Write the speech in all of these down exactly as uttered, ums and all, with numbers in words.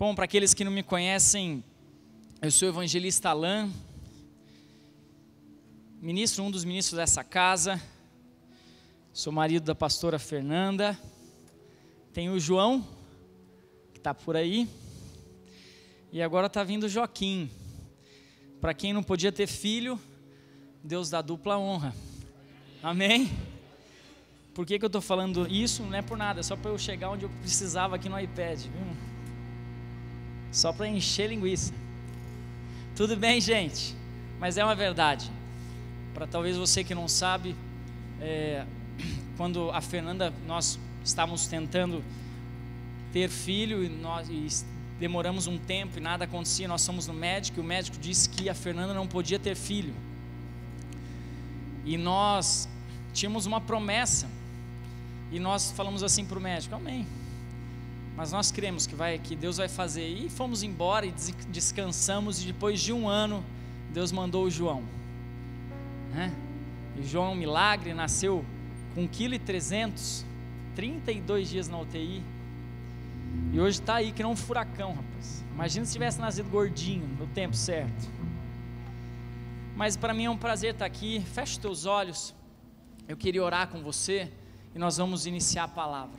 Bom, para aqueles que não me conhecem, eu sou o evangelista Alan, ministro, um dos ministros dessa casa, sou marido da pastora Fernanda, tem o João, que está por aí, e agora está vindo o Joaquim. Para quem não podia ter filho, Deus dá dupla honra, amém? Por que que eu estou falando isso? Não é por nada, é só para eu chegar onde eu precisava aqui no iPad, viu? Só para encher linguiça. Tudo bem, gente? Mas é uma verdade. Para talvez você que não sabe, é, quando a Fernanda, nós estávamos tentando ter filho e nós e demoramos um tempo e nada acontecia, nós fomos no médico e o médico disse que a Fernanda não podia ter filho. E nós tínhamos uma promessa e nós falamos assim para o médico: amém. Mas nós cremos que, vai, que Deus vai fazer. E fomos embora e descansamos. E depois de um ano, Deus mandou o João, né? E o João é um milagre, nasceu com um vírgula três quilos, trinta e dois dias na U T I. E hoje está aí que nem um furacão, rapaz. Imagina se tivesse nascido gordinho, no tempo certo. Mas para mim é um prazer estar aqui. Feche os teus olhos. Eu queria orar com você e nós vamos iniciar a palavra.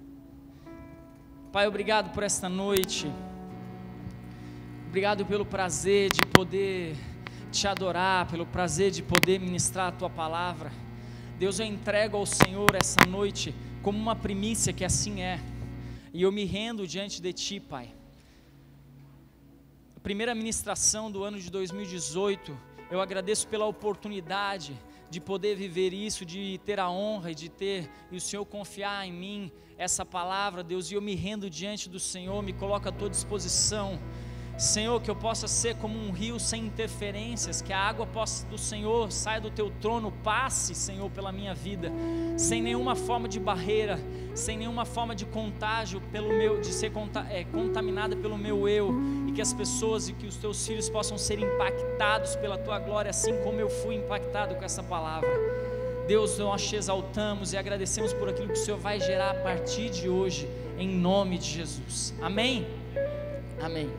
Pai, obrigado por esta noite, obrigado pelo prazer de poder te adorar, pelo prazer de poder ministrar a Tua palavra. Deus, eu entrego ao Senhor essa noite como uma primícia, que assim é, e eu me rendo diante de Ti, Pai. A primeira ministração do ano de dois mil e dezoito, eu agradeço pela oportunidade de poder viver isso, de ter a honra e de ter, e o Senhor confiar em mim, essa palavra, Deus, e eu me rendo diante do Senhor, me coloco à Tua disposição, Senhor, que eu possa ser como um rio sem interferências, que a água possa, do Senhor saia do Teu trono, passe, Senhor, pela minha vida, sem nenhuma forma de barreira, sem nenhuma forma de contágio, pelo meu, de ser conta, é, contaminada pelo meu eu, e que as pessoas e que os Teus filhos possam ser impactados pela Tua glória, assim como eu fui impactado com essa palavra. Deus, nós te exaltamos e agradecemos por aquilo que o Senhor vai gerar a partir de hoje, em nome de Jesus, amém? Amém.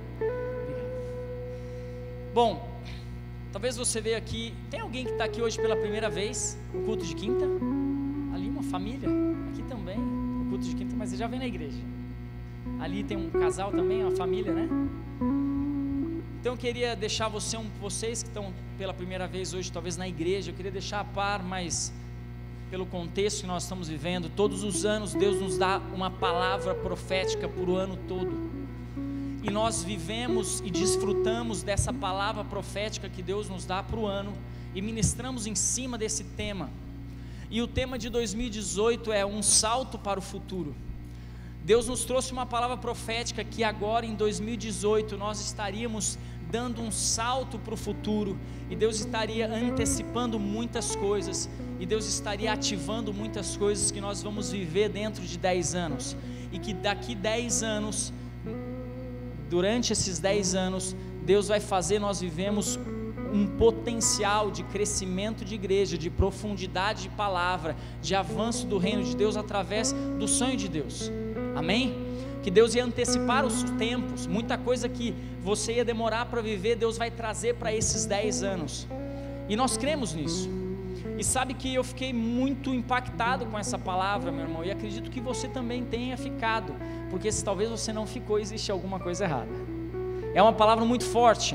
Bom, talvez você veja aqui, tem alguém que está aqui hoje pela primeira vez, no culto de quinta? Ali uma família, aqui também, no culto de quinta, mas você já vem na igreja. Ali tem um casal também, uma família, né? Então eu queria deixar você, um, vocês que estão pela primeira vez hoje, talvez na igreja, eu queria deixar a par, mas pelo contexto que nós estamos vivendo, todos os anos Deus nos dá uma palavra profética por o ano todo, e nós vivemos e desfrutamos dessa palavra profética que Deus nos dá para o ano, e ministramos em cima desse tema, e o tema de dois mil e dezoito é um salto para o futuro. Deus nos trouxe uma palavra profética que agora em dois mil e dezoito nós estaríamos dando um salto para o futuro, e Deus estaria antecipando muitas coisas, e Deus estaria ativando muitas coisas que nós vamos viver dentro de dez anos, e que daqui dez anos, durante esses dez anos, Deus vai fazer nós vivemos um potencial de crescimento de igreja, de profundidade de palavra, de avanço do reino de Deus através do sonho de Deus, amém? Que Deus ia antecipar os tempos, muita coisa que você ia demorar para viver, Deus vai trazer para esses dez anos, e nós cremos nisso. E sabe que eu fiquei muito impactado com essa palavra, meu irmão, e acredito que você também tenha ficado, porque se talvez você não ficou, existe alguma coisa errada. É uma palavra muito forte,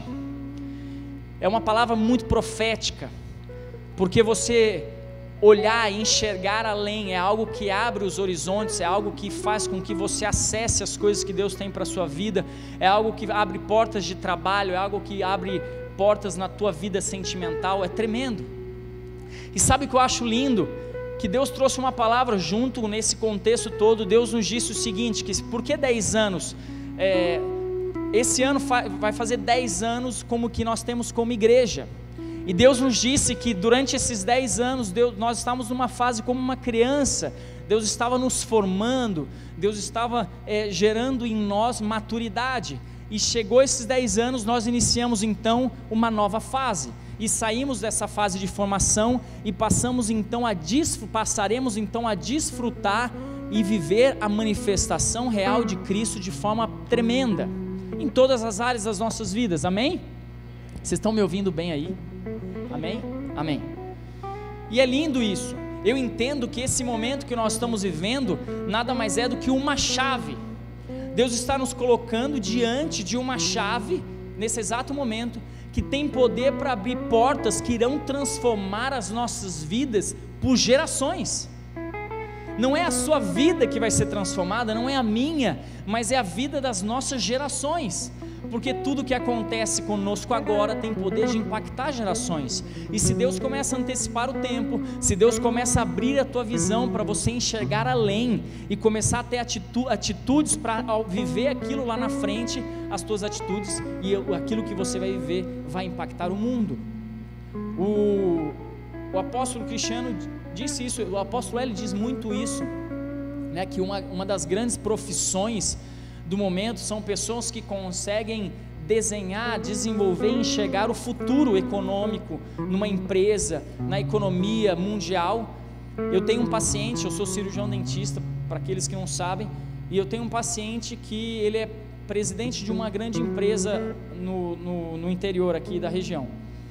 é uma palavra muito profética, porque você olhar e enxergar além é algo que abre os horizontes, é algo que faz com que você acesse as coisas que Deus tem para a sua vida, é algo que abre portas de trabalho, é algo que abre portas na tua vida sentimental, é tremendo. E sabe o que eu acho lindo? Que Deus trouxe uma palavra junto nesse contexto todo. Deus nos disse o seguinte, que por que dez anos? É, esse ano fa- vai fazer dez anos como que nós temos como igreja, e Deus nos disse que durante esses dez anos, Deus, nós estávamos numa fase como uma criança, Deus estava nos formando, Deus estava é, gerando em nós maturidade, e chegou esses dez anos, nós iniciamos então uma nova fase, e saímos dessa fase de formação, e passamos então a desfr- passaremos então a desfrutar e viver a manifestação real de Cristo de forma tremenda. em todas as áreas das nossas vidas, amém? Vocês estão me ouvindo bem aí? Amém? Amém. E é lindo isso. Eu entendo que esse momento que nós estamos vivendo nada mais é do que uma chave. Deus está nos colocando diante de uma chave nesse exato momento, que tem poder para abrir portas que irão transformar as nossas vidas por gerações. Não é a sua vida que vai ser transformada, não é a minha, mas é a vida das nossas gerações, porque tudo que acontece conosco agora tem poder de impactar gerações. E se Deus começa a antecipar o tempo, se Deus começa a abrir a tua visão para você enxergar além e começar a ter atitu- atitudes para viver aquilo lá na frente, as tuas atitudes e aquilo que você vai viver vai impactar o mundo. O, o apóstolo Cristiano disse isso, o apóstolo Hélio diz muito isso, né, que uma, uma das grandes profissões do momento são pessoas que conseguem desenhar, desenvolver e enxergar o futuro econômico numa empresa, na economia mundial. Eu tenho um paciente, eu sou cirurgião dentista, para aqueles que não sabem, e eu tenho um paciente que ele é presidente de uma grande empresa no, no, no interior aqui da região.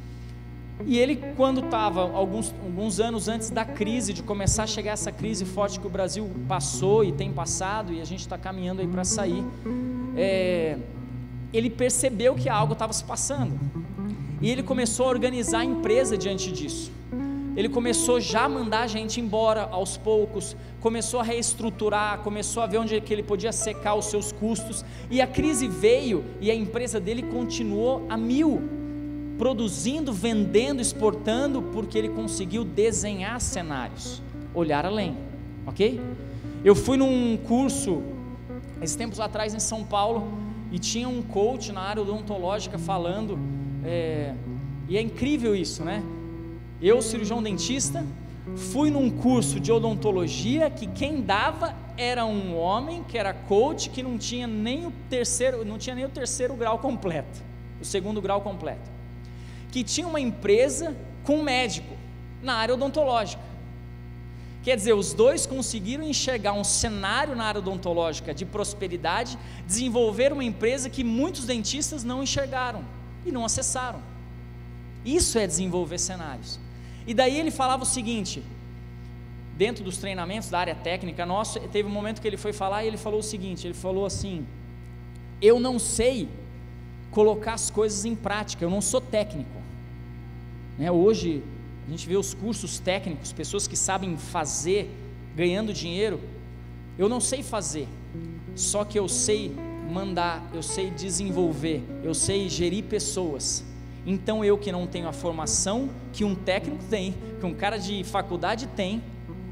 E ele, quando estava, alguns, alguns anos antes da crise, de começar a chegar essa crise forte que o Brasil passou e tem passado, e a gente está caminhando aí para sair, é, ele percebeu que algo estava se passando, e ele começou a organizar a empresa diante disso. Ele começou já a mandar a gente embora aos poucos, começou a reestruturar, começou a ver onde é que ele podia secar os seus custos, e a crise veio, e a empresa dele continuou a mil, produzindo, vendendo, exportando, porque ele conseguiu desenhar cenários, olhar além, ok? Eu fui num curso, esses tempos atrás em São Paulo, e tinha um coach na área odontológica falando, é, e é incrível isso, né? Eu, cirurgião dentista, fui num curso de odontologia, que quem dava era um homem, que era coach, que não tinha nem o terceiro, não tinha nem o terceiro grau completo, o segundo grau completo, que tinha uma empresa com um médico na área odontológica. Quer dizer, os dois conseguiram enxergar um cenário na área odontológica de prosperidade, desenvolver uma empresa que muitos dentistas não enxergaram e não acessaram. Isso é desenvolver cenários. E daí ele falava o seguinte, dentro dos treinamentos da área técnica nossa, teve um momento que ele foi falar e ele falou o seguinte, ele falou assim: eu não sei colocar as coisas em prática, eu não sou técnico, né? Hoje a gente vê os cursos técnicos, pessoas que sabem fazer, ganhando dinheiro. Eu não sei fazer, só que eu sei mandar, eu sei desenvolver, eu sei gerir pessoas. Então eu, que não tenho a formação que um técnico tem, que um cara de faculdade tem,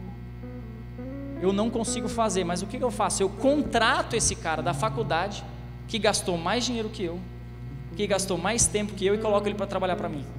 eu não consigo fazer. Mas o que eu faço? Eu contrato esse cara da faculdade, que gastou mais dinheiro que eu, que gastou mais tempo que eu, e coloco ele para trabalhar para mim.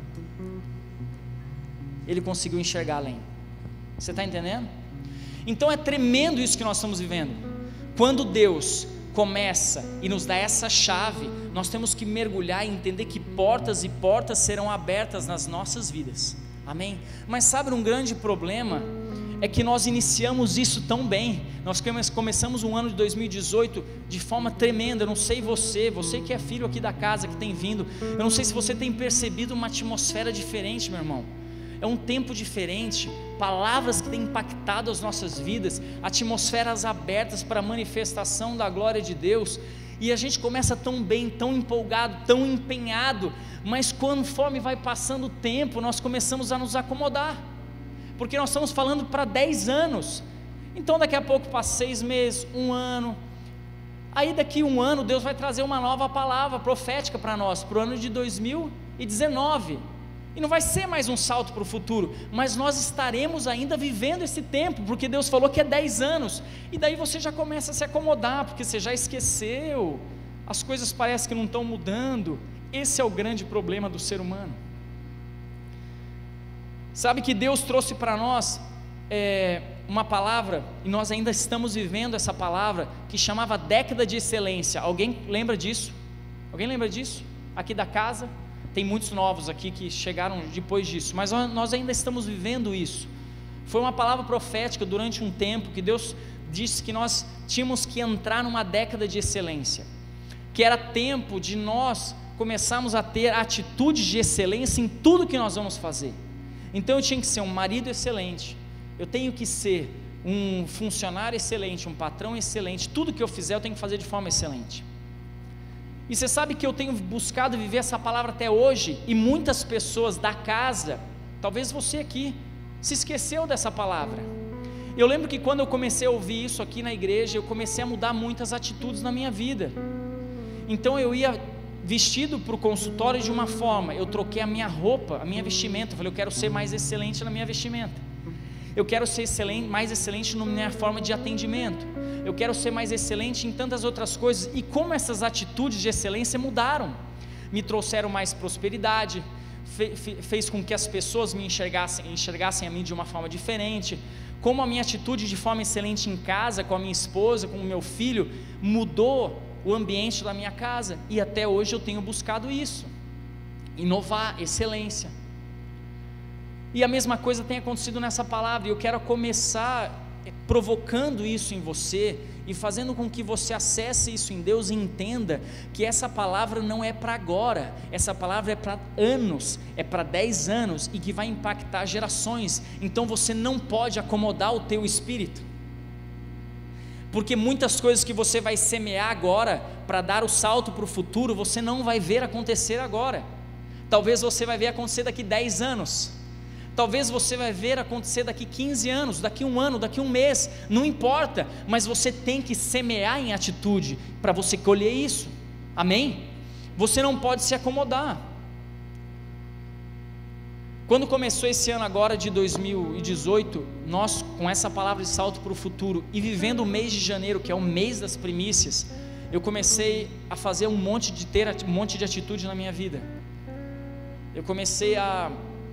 Ele conseguiu enxergar além. Você está entendendo? Então é tremendo isso que nós estamos vivendo. Quando Deus começa e nos dá essa chave, nós temos que mergulhar e entender que portas e portas serão abertas nas nossas vidas, amém? Mas sabe, um grande problema é que nós iniciamos isso tão bem, nós começamos o ano de dois mil e dezoito de forma tremenda. Eu não sei você, você que é filho aqui da casa, que tem vindo, eu não sei se você tem percebido uma atmosfera diferente, meu irmão. É um tempo diferente, palavras que têm impactado as nossas vidas, atmosferas abertas para a manifestação da glória de Deus, e a gente começa tão bem, tão empolgado, tão empenhado, mas conforme vai passando o tempo, nós começamos a nos acomodar, porque nós estamos falando para dez anos, então daqui a pouco passa seis meses, um ano, aí daqui um ano Deus vai trazer uma nova palavra profética para nós, para o ano de dois mil e dezenove, e não vai ser mais um salto para o futuro, mas nós estaremos ainda vivendo esse tempo, porque Deus falou que é dez anos, e daí você já começa a se acomodar, porque você já esqueceu, as coisas parecem que não estão mudando. Esse é o grande problema do ser humano. Sabe que Deus trouxe para nós é, uma palavra, e nós ainda estamos vivendo essa palavra, que chamava década de excelência. Alguém lembra disso? Alguém lembra disso? Aqui da casa? Tem muitos novos aqui que chegaram depois disso, mas nós ainda estamos vivendo isso. Foi uma palavra profética durante um tempo, que Deus disse que nós tínhamos que entrar numa década de excelência. que era tempo de nós começarmos a ter atitudes de excelência em tudo que nós vamos fazer. Então eu tinha que ser um marido excelente, eu tenho que ser um funcionário excelente, um patrão excelente, tudo que eu fizer eu tenho que fazer de forma excelente. E você sabe que eu tenho buscado viver essa palavra até hoje, e muitas pessoas da casa, talvez você aqui, se esqueceu dessa palavra. Eu lembro que quando eu comecei a ouvir isso aqui na igreja, eu comecei a mudar muitas atitudes na minha vida. Então eu ia vestido para o consultório de uma forma, eu troquei a minha roupa, a minha vestimenta, eu falei, eu quero ser mais excelente na minha vestimenta, eu quero ser excelente, mais excelente na minha forma de atendimento, eu quero ser mais excelente em tantas outras coisas. E como essas atitudes de excelência mudaram, me trouxeram mais prosperidade, fe, fe, fez com que as pessoas me enxergassem, enxergassem a mim de uma forma diferente, como a minha atitude de forma excelente em casa, com a minha esposa, com o meu filho, mudou o ambiente da minha casa, e até hoje eu tenho buscado isso, inovar, excelência. E a mesma coisa tem acontecido nessa palavra, e eu quero começar provocando isso em você, e fazendo com que você acesse isso em Deus, e entenda que essa palavra não é para agora, essa palavra é para anos, é para dez anos, e que vai impactar gerações. Então você não pode acomodar o teu espírito, porque muitas coisas que você vai semear agora, para dar o salto para o futuro, você não vai ver acontecer agora. Talvez você vai ver acontecer daqui dez anos, talvez você vai ver acontecer daqui quinze anos, daqui um ano, daqui um mês, não importa, mas você tem que semear em atitude, para você colher isso, amém? Você não pode se acomodar. Quando começou esse ano agora de dois mil e dezoito, nós com essa palavra de salto para o futuro, e vivendo o mês de janeiro, que é o mês das primícias, eu comecei a fazer um monte de ter um monte de atitude na minha vida. Eu comecei a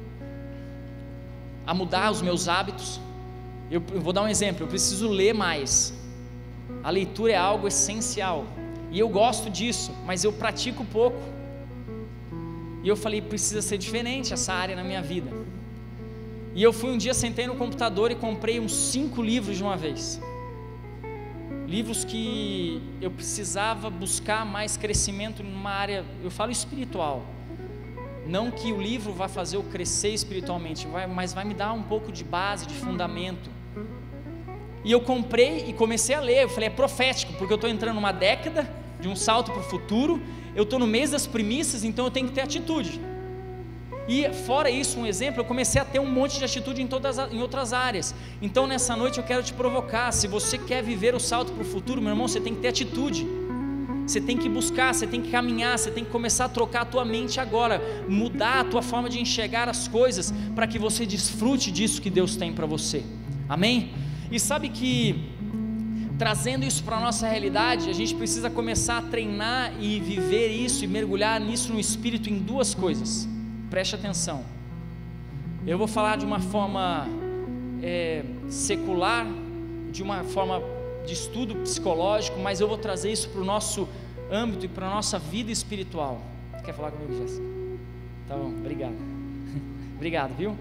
a mudar os meus hábitos. Eu, eu vou dar um exemplo, eu preciso ler mais. A leitura é algo essencial, e eu gosto disso, mas eu pratico pouco. E eu falei, precisa ser diferente essa área na minha vida. E eu fui um dia, sentei no computador e comprei uns cinco livros de uma vez. Livros que eu precisava buscar mais crescimento numa área, eu falo espiritual. Não que o livro vai fazer eu crescer espiritualmente, vai, mas vai me dar um pouco de base, de fundamento. E eu comprei e comecei a ler. Eu falei, é profético, porque eu estou entrando numa década de um salto para o futuro. Eu estou no mês das primícias, então eu tenho que ter atitude. E fora isso, um exemplo, eu comecei a ter um monte de atitude em, todas, em outras áreas. Então nessa noite eu quero te provocar. Se você quer viver o salto para o futuro, meu irmão, você tem que ter atitude. Você tem que buscar, você tem que caminhar, você tem que começar a trocar a tua mente agora, mudar a tua forma de enxergar as coisas, para que você desfrute disso que Deus tem para você, amém? E sabe que, trazendo isso para a nossa realidade, a gente precisa começar a treinar e viver isso, e mergulhar nisso no Espírito, em duas coisas, preste atenção. Eu vou falar de uma forma é, secular, de uma forma de estudo psicológico, mas eu vou trazer isso para o nosso âmbito e para a nossa vida espiritual. Quer falar comigo, Jéssica? Tá bom, obrigado. Obrigado, viu?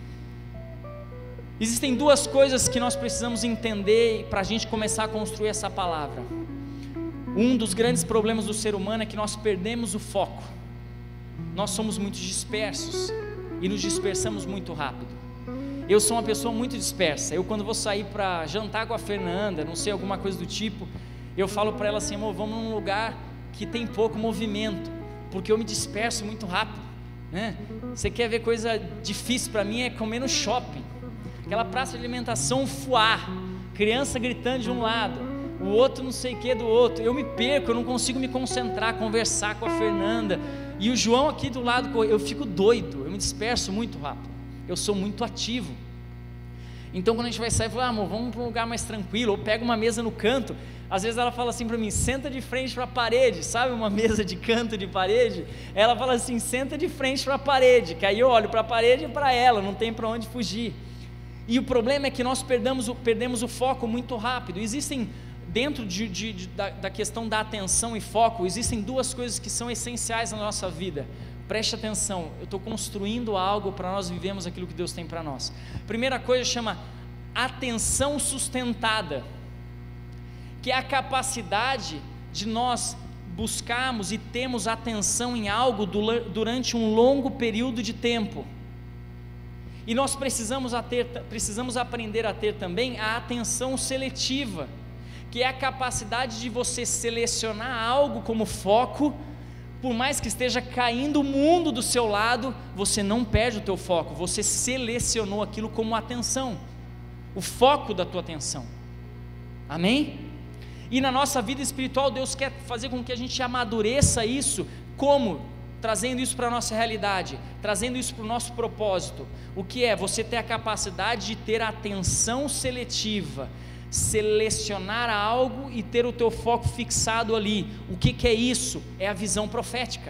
Existem duas coisas que nós precisamos entender para a gente começar a construir essa palavra. Um dos grandes problemas do ser humano é que nós perdemos o foco. Nós somos muito dispersos e nos dispersamos muito rápido. Eu sou uma pessoa muito dispersa. Eu, quando vou sair para jantar com a Fernanda, não sei, alguma coisa do tipo, eu falo para ela assim, amor, vamos num lugar que tem pouco movimento, porque eu me disperso muito rápido, né? Você quer ver coisa difícil para mim, é comer no shopping, aquela praça de alimentação, fuar, criança gritando de um lado, o outro não sei o que do outro, eu me perco, eu não consigo me concentrar, conversar com a Fernanda, e o João aqui do lado, eu fico doido, eu me disperso muito rápido. Eu sou muito ativo. Então quando a gente vai sair, eu falo, ah, amor, vamos para um lugar mais tranquilo, ou pega uma mesa no canto. Às vezes ela fala assim para mim, senta de frente para a parede, sabe uma mesa de canto de parede? Ela fala assim, senta de frente para a parede, que aí eu olho para a parede e para ela, não tem para onde fugir. E o problema é que nós perdemos o, perdemos o foco muito rápido. Existem, dentro de, de, de, da, da questão da atenção e foco, existem duas coisas que são essenciais na nossa vida. Preste atenção, eu estou construindo algo para nós vivermos aquilo que Deus tem para nós. Primeira coisa chama atenção sustentada, que é a capacidade de nós buscamos e temos atenção em algo durante um longo período de tempo. E nós precisamos, a ter, precisamos aprender a ter também a atenção seletiva, que é a capacidade de você selecionar algo como foco. Por mais que esteja caindo o mundo do seu lado, você não perde o teu foco, você selecionou aquilo como atenção, o foco da tua atenção. Amém? E na nossa vida espiritual, Deus quer fazer com que a gente amadureça isso. Como? Trazendo isso para a nossa realidade, trazendo isso para o nosso propósito. O que é? Você ter a capacidade de ter atenção seletiva, selecionar algo e ter o teu foco fixado ali. O que, que é isso? É a visão profética.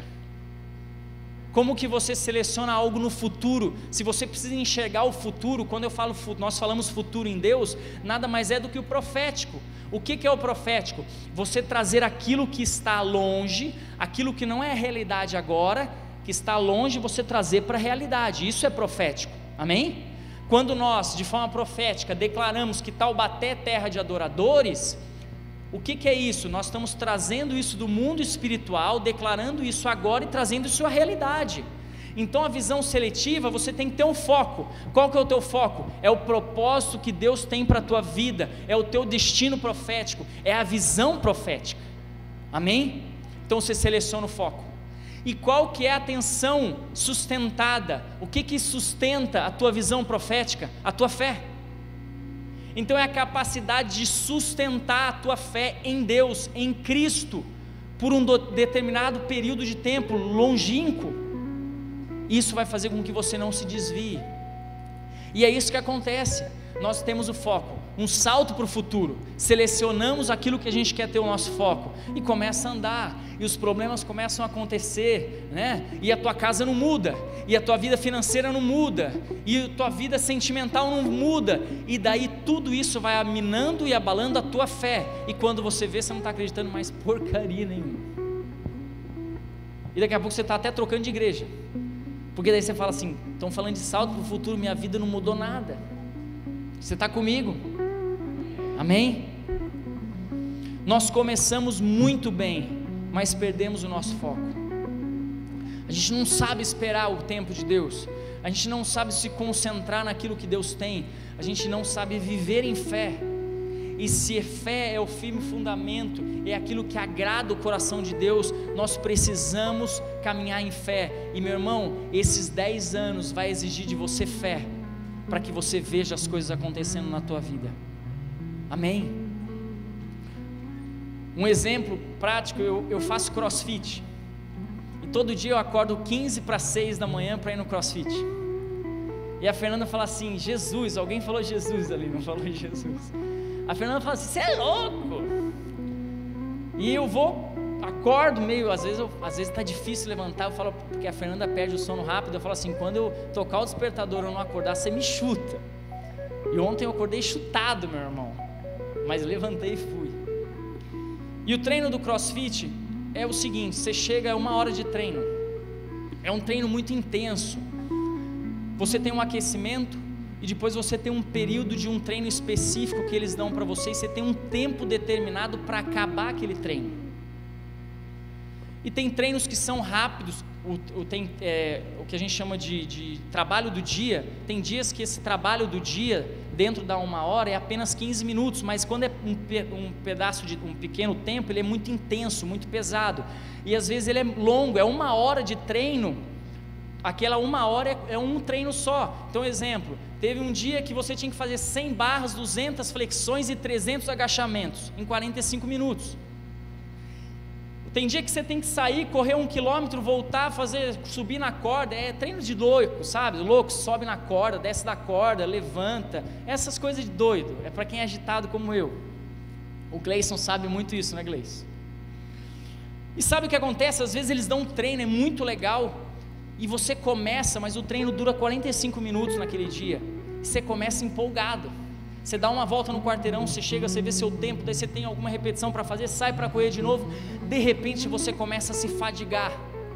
Como que você seleciona algo no futuro? Se você precisa enxergar o futuro, quando eu falo, nós falamos futuro em Deus, nada mais é do que o profético. O que, que é o profético? Você trazer aquilo que está longe, aquilo que não é realidade agora, que está longe, você trazer para a realidade. Isso é profético. Amém? Quando nós, de forma profética, declaramos que Taubaté é terra de adoradores, o que, que é isso? Nós estamos trazendo isso do mundo espiritual, declarando isso agora e trazendo isso à realidade. Então a visão seletiva, você tem que ter um foco. Qual que é o teu foco? É o propósito que Deus tem para a tua vida, é o teu destino profético, é a visão profética. Amém? Então você seleciona o foco. E qual que é a atenção sustentada? O que que sustenta a tua visão profética? A tua fé. Então é a capacidade de sustentar a tua fé em Deus, em Cristo, por um determinado período de tempo longínquo. Isso vai fazer com que você não se desvie. E é isso que acontece. Nós temos o foco, um salto para o futuro, selecionamos aquilo que a gente quer ter o nosso foco, e começa a andar, e os problemas começam a acontecer, né? E a tua casa não muda, e a tua vida financeira não muda, e a tua vida sentimental não muda, e daí tudo isso vai minando e abalando a tua fé, e quando você vê, você não está acreditando mais porcaria nenhuma, e daqui a pouco você está até trocando de igreja, porque daí você fala assim, estão falando de salto para o futuro, minha vida não mudou nada. Você está comigo? Amém? Nós começamos muito bem, mas perdemos o nosso foco. A gente não sabe esperar o tempo de Deus, a gente não sabe se concentrar naquilo que Deus tem, a gente não sabe viver em fé. E se fé é o firme fundamento, é aquilo que agrada o coração de Deus, nós precisamos caminhar em fé. E meu irmão, esses dez anos vai exigir de você fé, para que você veja as coisas acontecendo na tua vida. Amém? Um exemplo prático, eu, eu faço crossfit, e todo dia eu acordo quinze para seis da manhã para ir no crossfit, e a Fernanda fala assim, Jesus, alguém falou Jesus ali, não falou Jesus, a Fernanda fala assim, você é louco, e eu vou, acordo meio, às vezes, eu, às vezes está difícil levantar, eu falo, porque a Fernanda perde o sono rápido, eu falo assim, quando eu tocar o despertador e eu não acordar, você me chuta. E ontem eu acordei chutado, meu irmão, mas levantei e fui. E o treino do CrossFit é o seguinte, você chega a uma hora de treino, é um treino muito intenso, você tem um aquecimento, e depois você tem um período de um treino específico que eles dão para você, e você tem um tempo determinado para acabar aquele treino. E tem treinos que são rápidos, o, o, tem, é, o que a gente chama de, de trabalho do dia. Tem dias que esse trabalho do dia, dentro da uma hora, é apenas quinze minutos, mas quando é um, um pedaço de um pequeno tempo, ele é muito intenso, muito pesado, e às vezes ele é longo, é uma hora de treino, aquela uma hora é, é um treino só. Então, exemplo, teve um dia que você tinha que fazer cem barras, duzentas flexões e trezentos agachamentos, em quarenta e cinco minutos. Tem dia que você tem que sair, correr um quilômetro, voltar, fazer, subir na corda, é treino de louco, sabe? Louco, sobe na corda, desce da corda, levanta, essas coisas de doido, é para quem é agitado como eu. O Gleison sabe muito isso, né, Gleison? E sabe o que acontece? Às vezes eles dão um treino, é muito legal, e você começa, mas o treino dura quarenta e cinco minutos naquele dia, e você começa empolgado. Você dá uma volta no quarteirão, você chega, você vê seu tempo, daí você tem alguma repetição para fazer, sai para correr de novo, de repente você começa a se fadigar,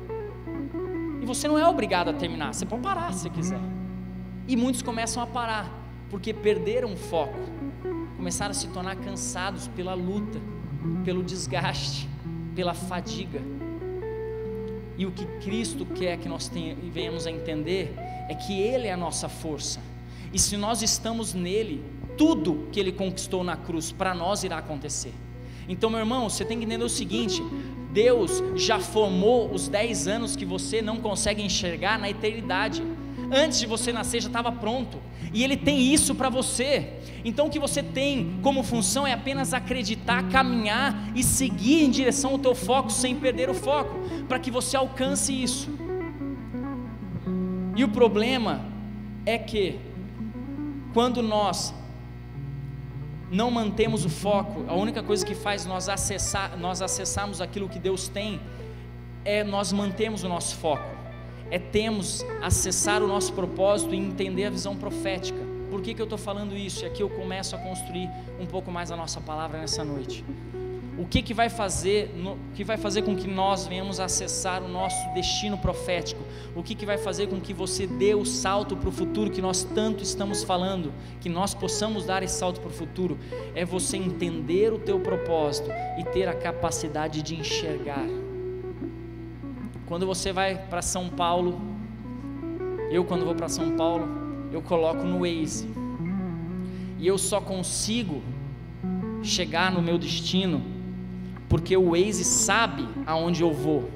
e você não é obrigado a terminar, você pode parar se quiser, e muitos começam a parar, porque perderam o foco, começaram a se tornar cansados pela luta, pelo desgaste, pela fadiga. E o que Cristo quer que nós tenha, venhamos a entender é que Ele é a nossa força, e se nós estamos nele, tudo que Ele conquistou na cruz, para nós irá acontecer. Então, meu irmão, você tem que entender o seguinte: Deus já formou os dez anos que você não consegue enxergar na eternidade. Antes de você nascer já estava pronto, e Ele tem isso para você. Então o que você tem como função é apenas acreditar, caminhar e seguir em direção ao teu foco, sem perder o foco, para que você alcance isso. E o problema é que quando nós não mantemos o foco, a única coisa que faz nós acessar, nós acessarmos aquilo que Deus tem, é nós mantemos o nosso foco, é termos, acessar o nosso propósito e entender a visão profética. Por que que eu estou falando isso? E aqui eu começo a construir um pouco mais a nossa palavra nessa noite. O que que vai fazer, no, que vai fazer com que nós venhamos acessar o nosso destino profético? O que que vai fazer com que você dê o salto para o futuro que nós tanto estamos falando, que nós possamos dar esse salto para o futuro? É você entender o teu propósito e ter a capacidade de enxergar. Quando você vai para São Paulo, eu quando vou para São Paulo, eu coloco no Waze, e eu só consigo chegar no meu destino porque o Waze sabe aonde eu vou,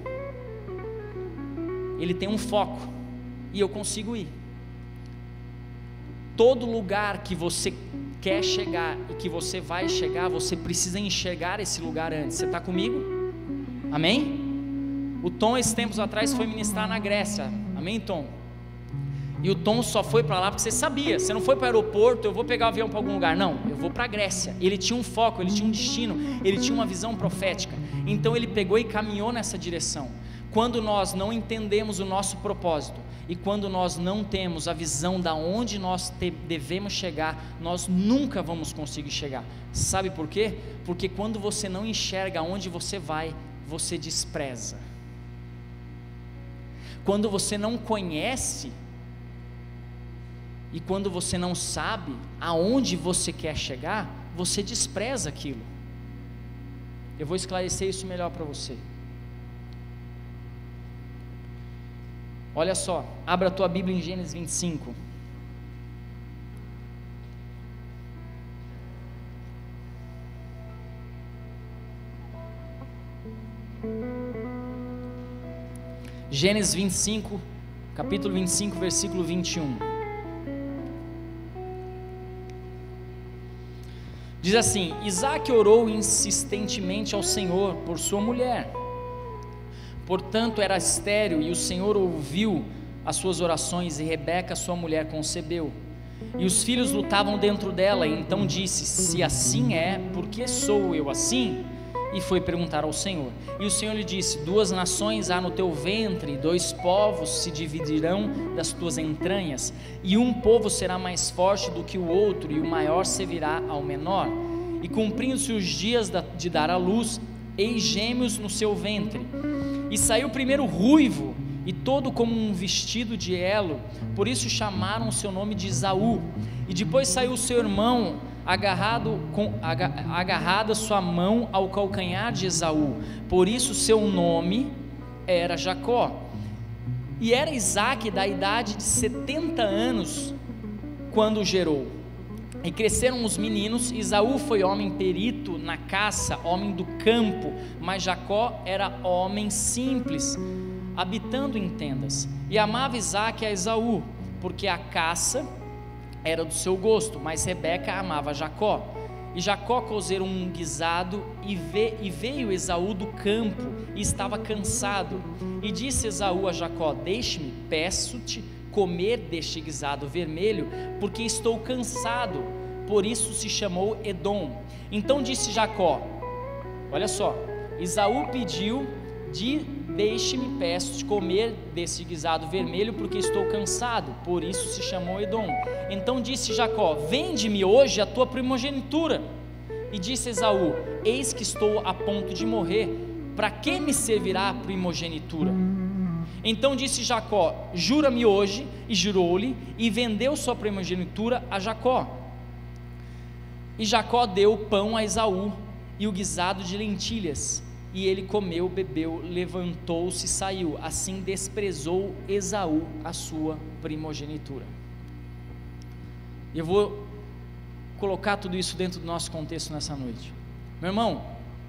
ele tem um foco, e eu consigo ir. Todo lugar que você quer chegar e que você vai chegar, você precisa enxergar esse lugar antes. Você está comigo? Amém? O Tom, esses tempos atrás, foi ministrar na Grécia. Amém, Tom? E o Tom só foi para lá porque você sabia, você não foi para o aeroporto, eu vou pegar o avião para algum lugar, não, eu vou para a Grécia. Ele tinha um foco, ele tinha um destino, ele tinha uma visão profética, então ele pegou e caminhou nessa direção. Quando nós não entendemos o nosso propósito, e quando nós não temos a visão da onde nós te, devemos chegar, nós nunca vamos conseguir chegar. Sabe por quê? Porque quando você não enxerga aonde você vai, você despreza. Quando você não conhece, e quando você não sabe aonde você quer chegar, você despreza aquilo. Eu vou esclarecer isso melhor para você. Olha só, abra a tua Bíblia em Gênesis vinte e cinco. Gênesis vinte e cinco, capítulo vinte e cinco, versículo vinte e um. Diz assim: Isaac orou insistentemente ao Senhor por sua mulher, portanto era estéril, e o Senhor ouviu as suas orações, e Rebeca sua mulher concebeu, e os filhos lutavam dentro dela. E então disse: se assim é, por que sou eu assim? E foi perguntar ao Senhor, e o Senhor lhe disse: duas nações há no teu ventre, dois povos se dividirão das tuas entranhas, e um povo será mais forte do que o outro, e o maior servirá ao menor. E cumprindo-se os dias de dar à luz, eis gêmeos no seu ventre. E saiu primeiro ruivo, e todo como um vestido de elo, por isso chamaram o seu nome de Esaú. E depois saiu o seu irmão, agarrado com, agarrada sua mão ao calcanhar de Esaú, por isso seu nome era Jacó. E era Isaque da idade de setenta anos quando o gerou. E cresceram os meninos. Esaú foi homem perito na caça, homem do campo, mas Jacó era homem simples, habitando em tendas. E amava Isaque a Esaú, porque a caça era do seu gosto, mas Rebeca amava Jacó. E Jacó cozeram um guisado, e, ve, e veio Esaú do campo, e estava cansado. E disse Esaú a Jacó: deixe-me, peço-te, comer deste guisado vermelho, porque estou cansado. Por isso se chamou Edom. Então disse Jacó, olha só, Esaú pediu de deixe-me, peço-te, comer desse guisado vermelho, porque estou cansado, por isso se chamou Edom. Então disse Jacó: vende-me hoje a tua primogenitura. E disse Esaú: eis que estou a ponto de morrer, para que me servirá a primogenitura? Então disse Jacó: jura-me hoje. E jurou-lhe, e vendeu sua primogenitura a Jacó. E Jacó deu pão a Esaú, e o guisado de lentilhas, E ele comeu, bebeu, levantou-se e saiu. Assim desprezou Esaú a sua primogenitura. Eu vou colocar tudo isso dentro do nosso contexto nessa noite. Meu irmão,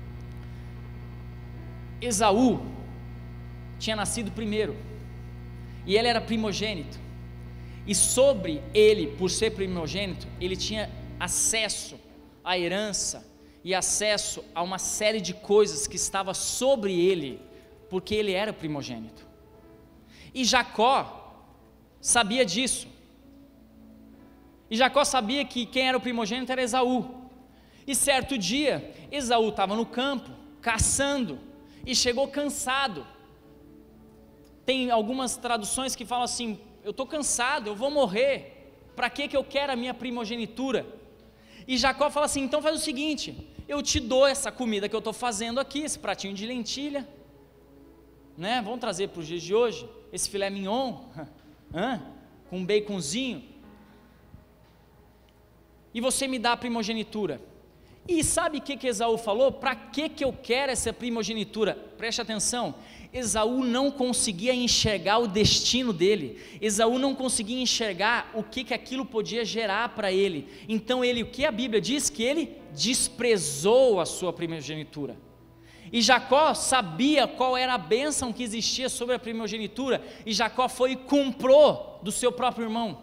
Esaú tinha nascido primeiro, e ele era primogênito, e sobre ele, por ser primogênito, ele tinha acesso à herança, e acesso a uma série de coisas que estava sobre ele, porque ele era primogênito, e Jacó sabia disso, e Jacó sabia que quem era o primogênito era Esaú, e certo dia, Esaú estava no campo, caçando, e chegou cansado. Tem algumas traduções que falam assim: eu estou cansado, eu vou morrer, para que que eu quero a minha primogenitura? E Jacó fala assim: então faz o seguinte, eu te dou essa comida que eu estou fazendo aqui, esse pratinho de lentilha, né? Vamos trazer para os dias de hoje, esse filé mignon, hã? Com um baconzinho, e você me dá a primogenitura. E sabe o que que Esaú falou? Para que que eu quero essa primogenitura? Preste atenção, Esaú não conseguia enxergar o destino dele, Esaú não conseguia enxergar o que que aquilo podia gerar para ele, então ele, o que a Bíblia diz? Que ele desprezou a sua primogenitura, e Jacó sabia qual era a bênção que existia sobre a primogenitura, e Jacó foi e comprou do seu próprio irmão.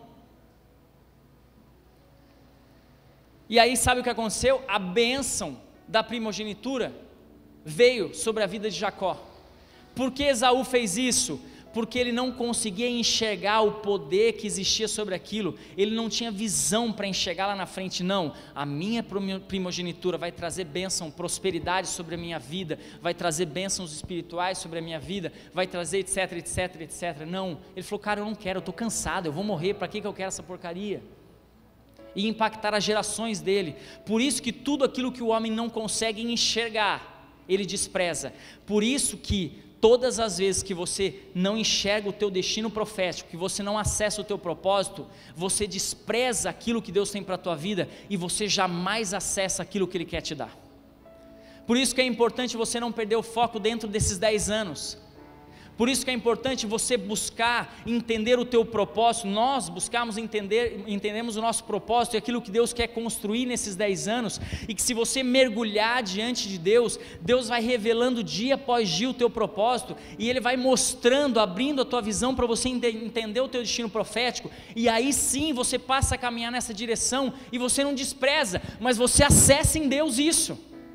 E aí sabe o que aconteceu? A bênção da primogenitura veio sobre a vida de Jacó. Por que Esaú fez isso? Porque ele não conseguia enxergar o poder que existia sobre aquilo, ele não tinha visão para enxergar lá na frente. Não, a minha primogenitura vai trazer bênção, prosperidade sobre a minha vida, vai trazer bênçãos espirituais sobre a minha vida, vai trazer etc, etc, etc. Não, ele falou: cara, eu não quero, eu estou cansado, eu vou morrer, para que que eu quero essa porcaria? E impactar as gerações dele. Por isso que tudo aquilo que o homem não consegue enxergar, ele despreza. Por isso que todas as vezes que você não enxerga o teu destino profético, que você não acessa o teu propósito, você despreza aquilo que Deus tem para a tua vida, e você jamais acessa aquilo que Ele quer te dar. Por isso que é importante você não perder o foco dentro desses dez anos. Por isso que é importante você buscar entender o teu propósito. Nós buscamos entender, entendemos o nosso propósito e aquilo que Deus quer construir nesses dez anos, e que se você mergulhar diante de Deus, Deus vai revelando dia após dia o teu propósito, e Ele vai mostrando, abrindo a tua visão para você entender o teu destino profético, e aí sim você passa a caminhar nessa direção, e você não despreza, mas você acessa em Deus isso.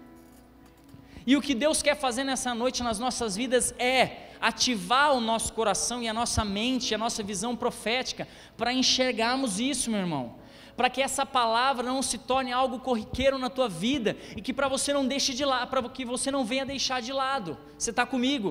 E o que Deus quer fazer nessa noite nas nossas vidas é ativar o nosso coração e a nossa mente, a nossa visão profética, para enxergarmos isso, meu irmão, para que essa palavra não se torne algo corriqueiro na tua vida, e que para você não deixe de lado, para que você não venha deixar de lado. Você está comigo?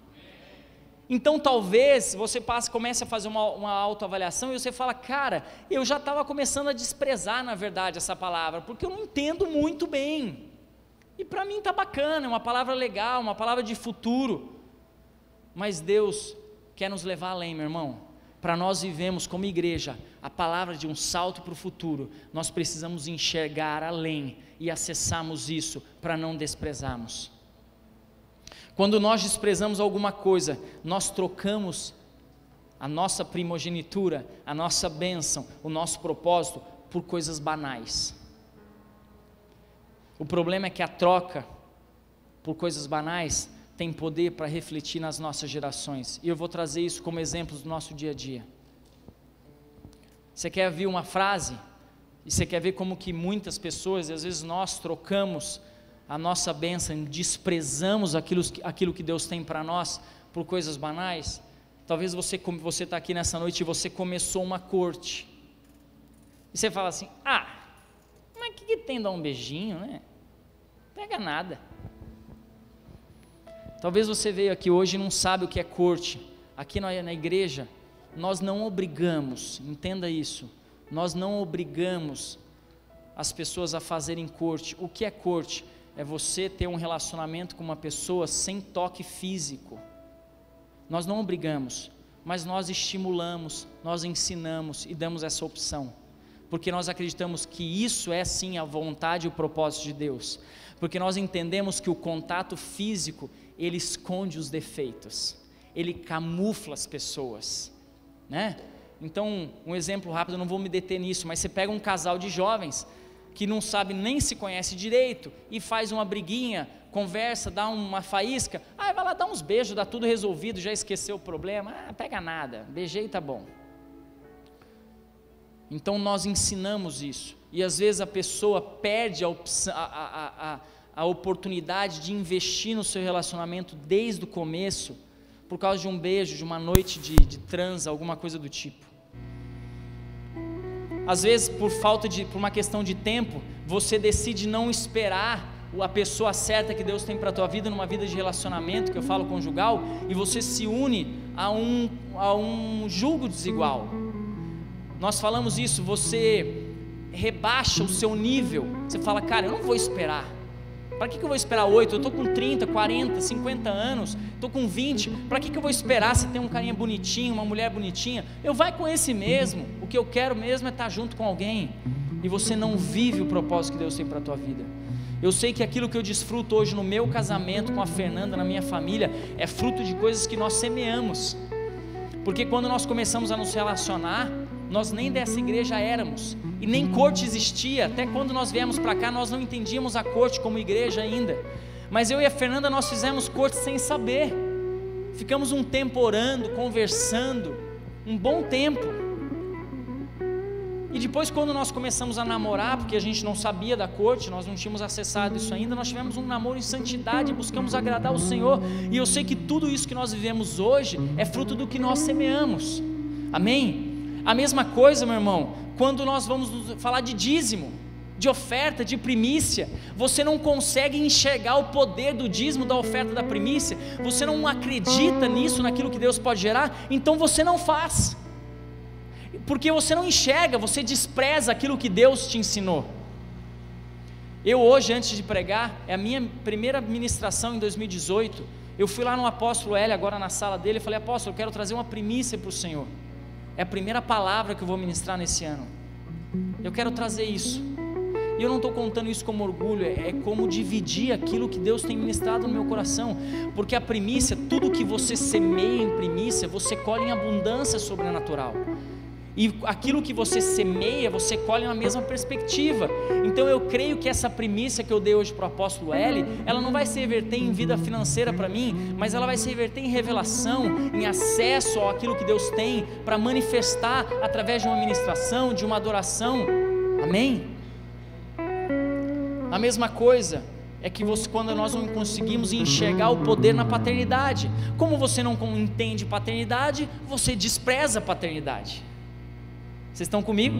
Então talvez você passe, comece a fazer uma, uma autoavaliação, e você fala: cara, eu já estava começando a desprezar na verdade essa palavra, porque eu não entendo muito bem, e para mim está bacana, é uma palavra legal, uma palavra de futuro, mas Deus quer nos levar além, meu irmão. Para nós vivemos como igreja a palavra de um salto para o futuro, nós precisamos enxergar além e acessarmos isso para não desprezarmos. Quando nós desprezamos alguma coisa, nós trocamos a nossa primogenitura, a nossa bênção, o nosso propósito por coisas banais. O problema é que a troca por coisas banais tem poder para refletir nas nossas gerações, e eu vou trazer isso como exemplos do nosso dia a dia. Você quer ver uma frase, e você quer ver como que muitas pessoas, e às vezes nós trocamos a nossa bênção, desprezamos aquilo, aquilo que Deus tem para nós, por coisas banais. Talvez você você está aqui nessa noite e você começou uma corte, e você fala assim: ah, mas o que, que tem dar um beijinho, né? Não pega nada. Talvez você veio aqui hoje e não sabe o que é corte. Aqui na, na igreja, nós não obrigamos, entenda isso, nós não obrigamos as pessoas a fazerem corte. O que é corte? É você ter um relacionamento com uma pessoa sem toque físico. Nós não obrigamos, mas nós estimulamos, nós ensinamos e damos essa opção. porque nós acreditamos que isso é sim a vontade e o propósito de Deus, porque nós entendemos que o contato físico, ele esconde os defeitos, ele camufla as pessoas, né? Então, um exemplo rápido, eu não vou me deter nisso, mas você pega um casal de jovens, que não sabe nem se conhece direito, e faz uma briguinha, conversa, dá uma faísca, ah, vai lá dar uns beijos, dá tudo resolvido, já esqueceu o problema, ah, pega nada, beijei e tá bom. Então nós ensinamos isso, e às vezes a pessoa perde a, opção, a, a, a, a oportunidade de investir no seu relacionamento desde o começo, por causa de um beijo, de uma noite de, de transa, alguma coisa do tipo. Às vezes por falta de, por uma questão de tempo, você decide não esperar a pessoa certa que Deus tem para a tua vida, numa vida de relacionamento, que eu falo conjugal, e você se une a um, a um julgo desigual. Nós falamos isso, você rebaixa o seu nível, você fala, cara, eu não vou esperar, para que, que eu vou esperar oito, eu estou com trinta, quarenta, cinquenta anos, estou com vinte, para que, que eu vou esperar se tem um carinha bonitinho, uma mulher bonitinha, eu vai com esse mesmo, o que eu quero mesmo é estar junto com alguém, e você não vive o propósito que Deus tem para a tua vida. Eu sei que aquilo que eu desfruto hoje no meu casamento com a Fernanda, na minha família, é fruto de coisas que nós semeamos, porque quando nós começamos a nos relacionar, nós nem dessa igreja éramos, e nem corte existia, até quando nós viemos para cá, nós não entendíamos a corte como igreja ainda, mas eu e a Fernanda, nós fizemos corte sem saber, ficamos um tempo orando, conversando, um bom tempo, e depois quando nós começamos a namorar, porque a gente não sabia da corte, nós não tínhamos acessado isso ainda, nós tivemos um namoro em santidade, buscamos agradar o Senhor, e eu sei que tudo isso que nós vivemos hoje, é fruto do que nós semeamos, amém? A mesma coisa, meu irmão, quando nós vamos falar de dízimo, de oferta, de primícia, você não consegue enxergar o poder do dízimo, da oferta, da primícia, você não acredita nisso, naquilo que Deus pode gerar, então você não faz, porque você não enxerga, você despreza aquilo que Deus te ensinou. Eu hoje, antes de pregar, é a minha primeira ministração em dois mil e dezoito, eu fui lá no apóstolo Hélio, agora na sala dele, e falei, apóstolo, eu quero trazer uma primícia para o Senhor, é a primeira palavra que eu vou ministrar nesse ano, eu quero trazer isso, e eu não estou contando isso como orgulho, é, é como dividir aquilo que Deus tem ministrado no meu coração, porque a primícia, tudo que você semeia em primícia, você colhe em abundância sobrenatural, e aquilo que você semeia, você colhe na mesma perspectiva. Então eu creio que essa primícia que eu dei hoje para o apóstolo L, ela não vai se reverter em vida financeira para mim, mas ela vai se reverter em revelação, em acesso àquilo que Deus tem para manifestar através de uma ministração, de uma adoração, amém? A mesma coisa é que você, quando nós não conseguimos enxergar o poder na paternidade, como você não entende paternidade, você despreza a paternidade. Vocês estão comigo?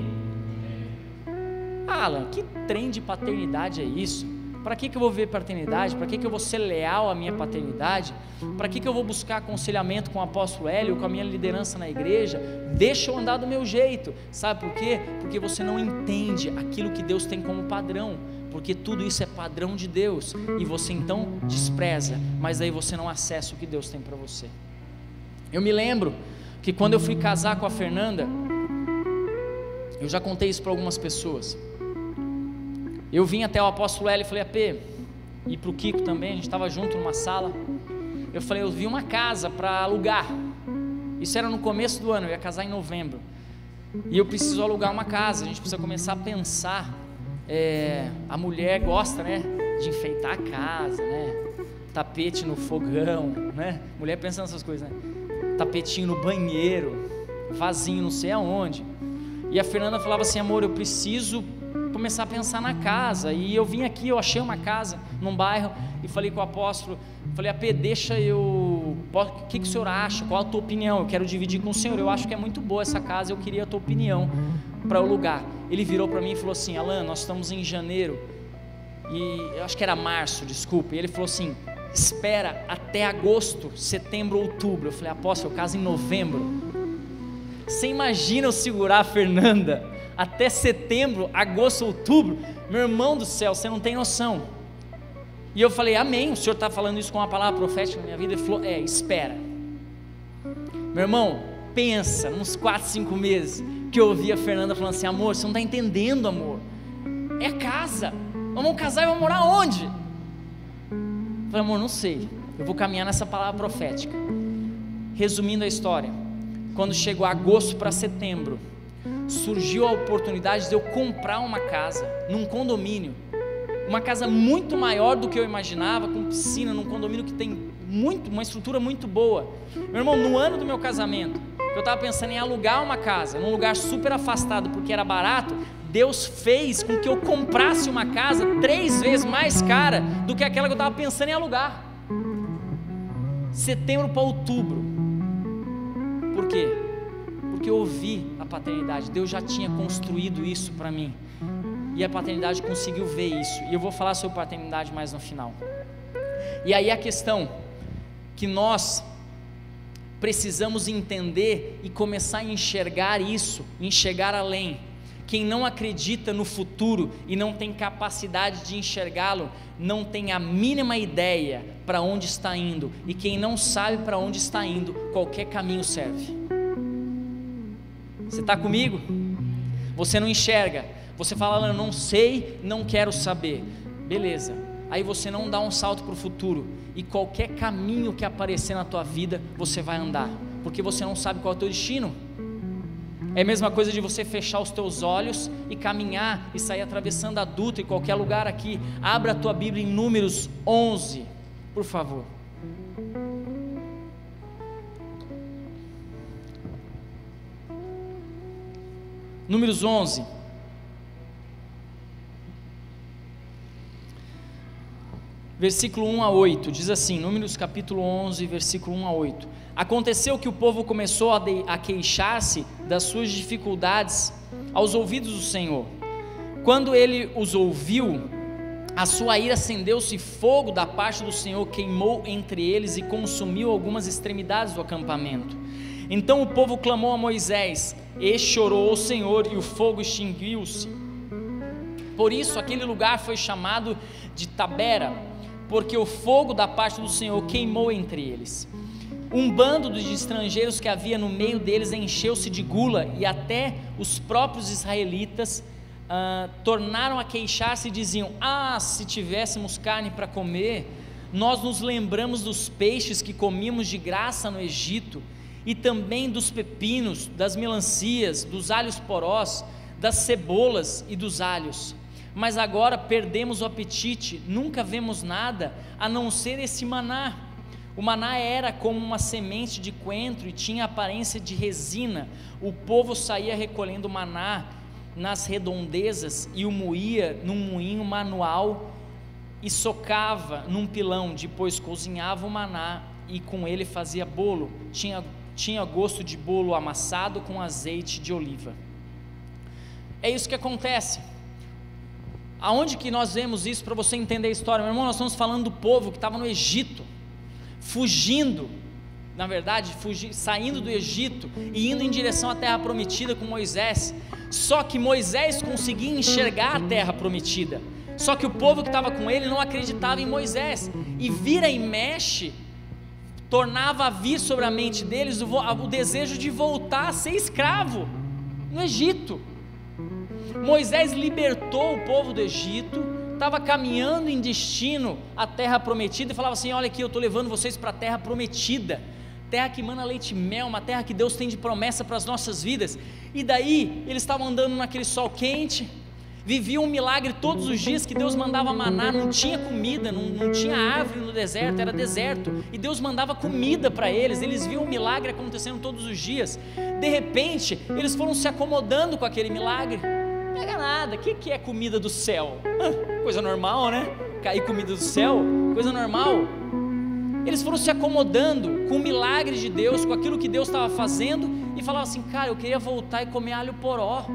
Alan, que trem de paternidade é isso? Para que, que eu vou ver paternidade? Para que, que eu vou ser leal à minha paternidade? Para que, que eu vou buscar aconselhamento com o apóstolo Hélio, com a minha liderança na igreja? Deixa eu andar do meu jeito. Sabe por quê? Porque você não entende aquilo que Deus tem como padrão, porque tudo isso é padrão de Deus, e você então despreza, mas aí você não acessa o que Deus tem para você. Eu me lembro que quando eu fui casar com a Fernanda, eu já contei isso para algumas pessoas, eu vim até o apóstolo Hélio e falei, A P, e para o Kiko também, a gente estava junto numa sala, eu falei, eu vi uma casa para alugar, isso era no começo do ano, eu ia casar em novembro, e eu preciso alugar uma casa, a gente precisa começar a pensar, é, a mulher gosta, né, de enfeitar a casa, né, tapete no fogão, né, mulher pensa nessas coisas, né, tapetinho no banheiro, vasinho não sei aonde, e a Fernanda falava assim, amor, eu preciso começar a pensar na casa, e eu vim aqui, eu achei uma casa num bairro, e falei com o apóstolo, falei, A P, deixa eu, o que, que o senhor acha, qual a tua opinião, eu quero dividir com o senhor, eu acho que é muito boa essa casa, eu queria a tua opinião para o lugar. Ele virou para mim e falou assim, Alan, nós estamos em janeiro, e eu acho que era março, desculpa, e ele falou assim, espera até agosto, setembro, outubro, eu falei, apóstolo, eu caso em novembro. Você imagina eu segurar a Fernanda até setembro, agosto, outubro? Meu irmão do céu, você não tem noção. E eu falei, amém, o senhor está falando isso com uma palavra profética na minha vida? Ele falou, é, espera. Meu irmão, pensa, uns quatro, cinco meses, que eu ouvi a Fernanda falando assim: amor, você não está entendendo, amor, é casa, vamos casar e vamos morar onde? Eu falei: amor, não sei, eu vou caminhar nessa palavra profética. Resumindo a história, quando chegou agosto para setembro, surgiu a oportunidade de eu comprar uma casa num condomínio, uma casa muito maior do que eu imaginava, com piscina, num condomínio que tem muito, uma estrutura muito boa. Meu irmão, no ano do meu casamento, eu estava pensando em alugar uma casa num lugar super afastado porque era barato. Deus fez com que eu comprasse uma casa três vezes mais cara do que aquela que eu estava pensando em alugar. Setembro para outubro. Por quê? Porque eu ouvi a paternidade. Deus já tinha construído isso para mim, e a paternidade conseguiu ver isso, e eu vou falar sobre paternidade mais no final. E aí a questão que nós precisamos entender e começar a enxergar isso, enxergar além. Quem não acredita no futuro e não tem capacidade de enxergá-lo, não tem a mínima ideia para onde está indo, e quem não sabe para onde está indo, qualquer caminho serve. Você está comigo? Você não enxerga, você fala: eu não sei, não quero saber, beleza, aí você não dá um salto para o futuro, e qualquer caminho que aparecer na tua vida, você vai andar, porque você não sabe qual é o teu destino. É a mesma coisa de você fechar os teus olhos e caminhar e sair atravessando a Dutra em qualquer lugar aqui. Abra a tua Bíblia em Números onze, por favor. Números onze. Versículo um a oito, diz assim, Números capítulo onze, versículo um a oito. Aconteceu que o povo começou a, de, a queixar-se das suas dificuldades aos ouvidos do Senhor. Quando ele os ouviu, a sua ira acendeu-se, fogo da parte do Senhor queimou entre eles e consumiu algumas extremidades do acampamento. Então o povo clamou a Moisés, e chorou ao Senhor, e o fogo extinguiu-se. Por isso aquele lugar foi chamado de Tabera, porque o fogo da parte do Senhor queimou entre eles. Um bando de estrangeiros que havia no meio deles encheu-se de gula, e até os próprios israelitas ah, tornaram a queixar-se e diziam: ah, se tivéssemos carne para comer, nós nos lembramos dos peixes que comíamos de graça no Egito, e também dos pepinos, das melancias, dos alhos porós, das cebolas e dos alhos. Mas agora perdemos o apetite, nunca vemos nada a não ser esse maná. O maná era como uma semente de coentro e tinha aparência de resina. O povo saía recolhendo maná nas redondezas e o moía num moinho manual e socava num pilão. Depois cozinhava o maná e com ele fazia bolo. Tinha, tinha gosto de bolo amassado com azeite de oliva. É isso que acontece. Aonde que nós vemos isso, para você entender a história? Meu irmão, nós estamos falando do povo que estava no Egito, fugindo, na verdade, fugi, saindo do Egito e indo em direção à terra prometida com Moisés. Só que Moisés conseguia enxergar a terra prometida, só que o povo que estava com ele não acreditava em Moisés, e vira e mexe, tornava a vir sobre a mente deles o, o desejo de voltar a ser escravo no Egito. Moisés libertou o povo do Egito, estava caminhando em destino à terra prometida, e falava assim: olha aqui, eu estou levando vocês para a terra prometida, terra que mana leite e mel, uma terra que Deus tem de promessa para as nossas vidas. E daí, eles estavam andando naquele sol quente, viviam um milagre todos os dias, que Deus mandava maná, não tinha comida, não, não tinha árvore no deserto, era deserto, e Deus mandava comida para eles, eles viam um milagre acontecendo todos os dias. De repente, eles foram se acomodando com aquele milagre. Não pega nada, o que, que é comida do céu? Ah, coisa normal, né? Cair comida do céu, coisa normal. Eles foram se acomodando com o milagre de Deus, com aquilo que Deus estava fazendo, e falavam assim: cara, eu queria voltar e comer alho poró,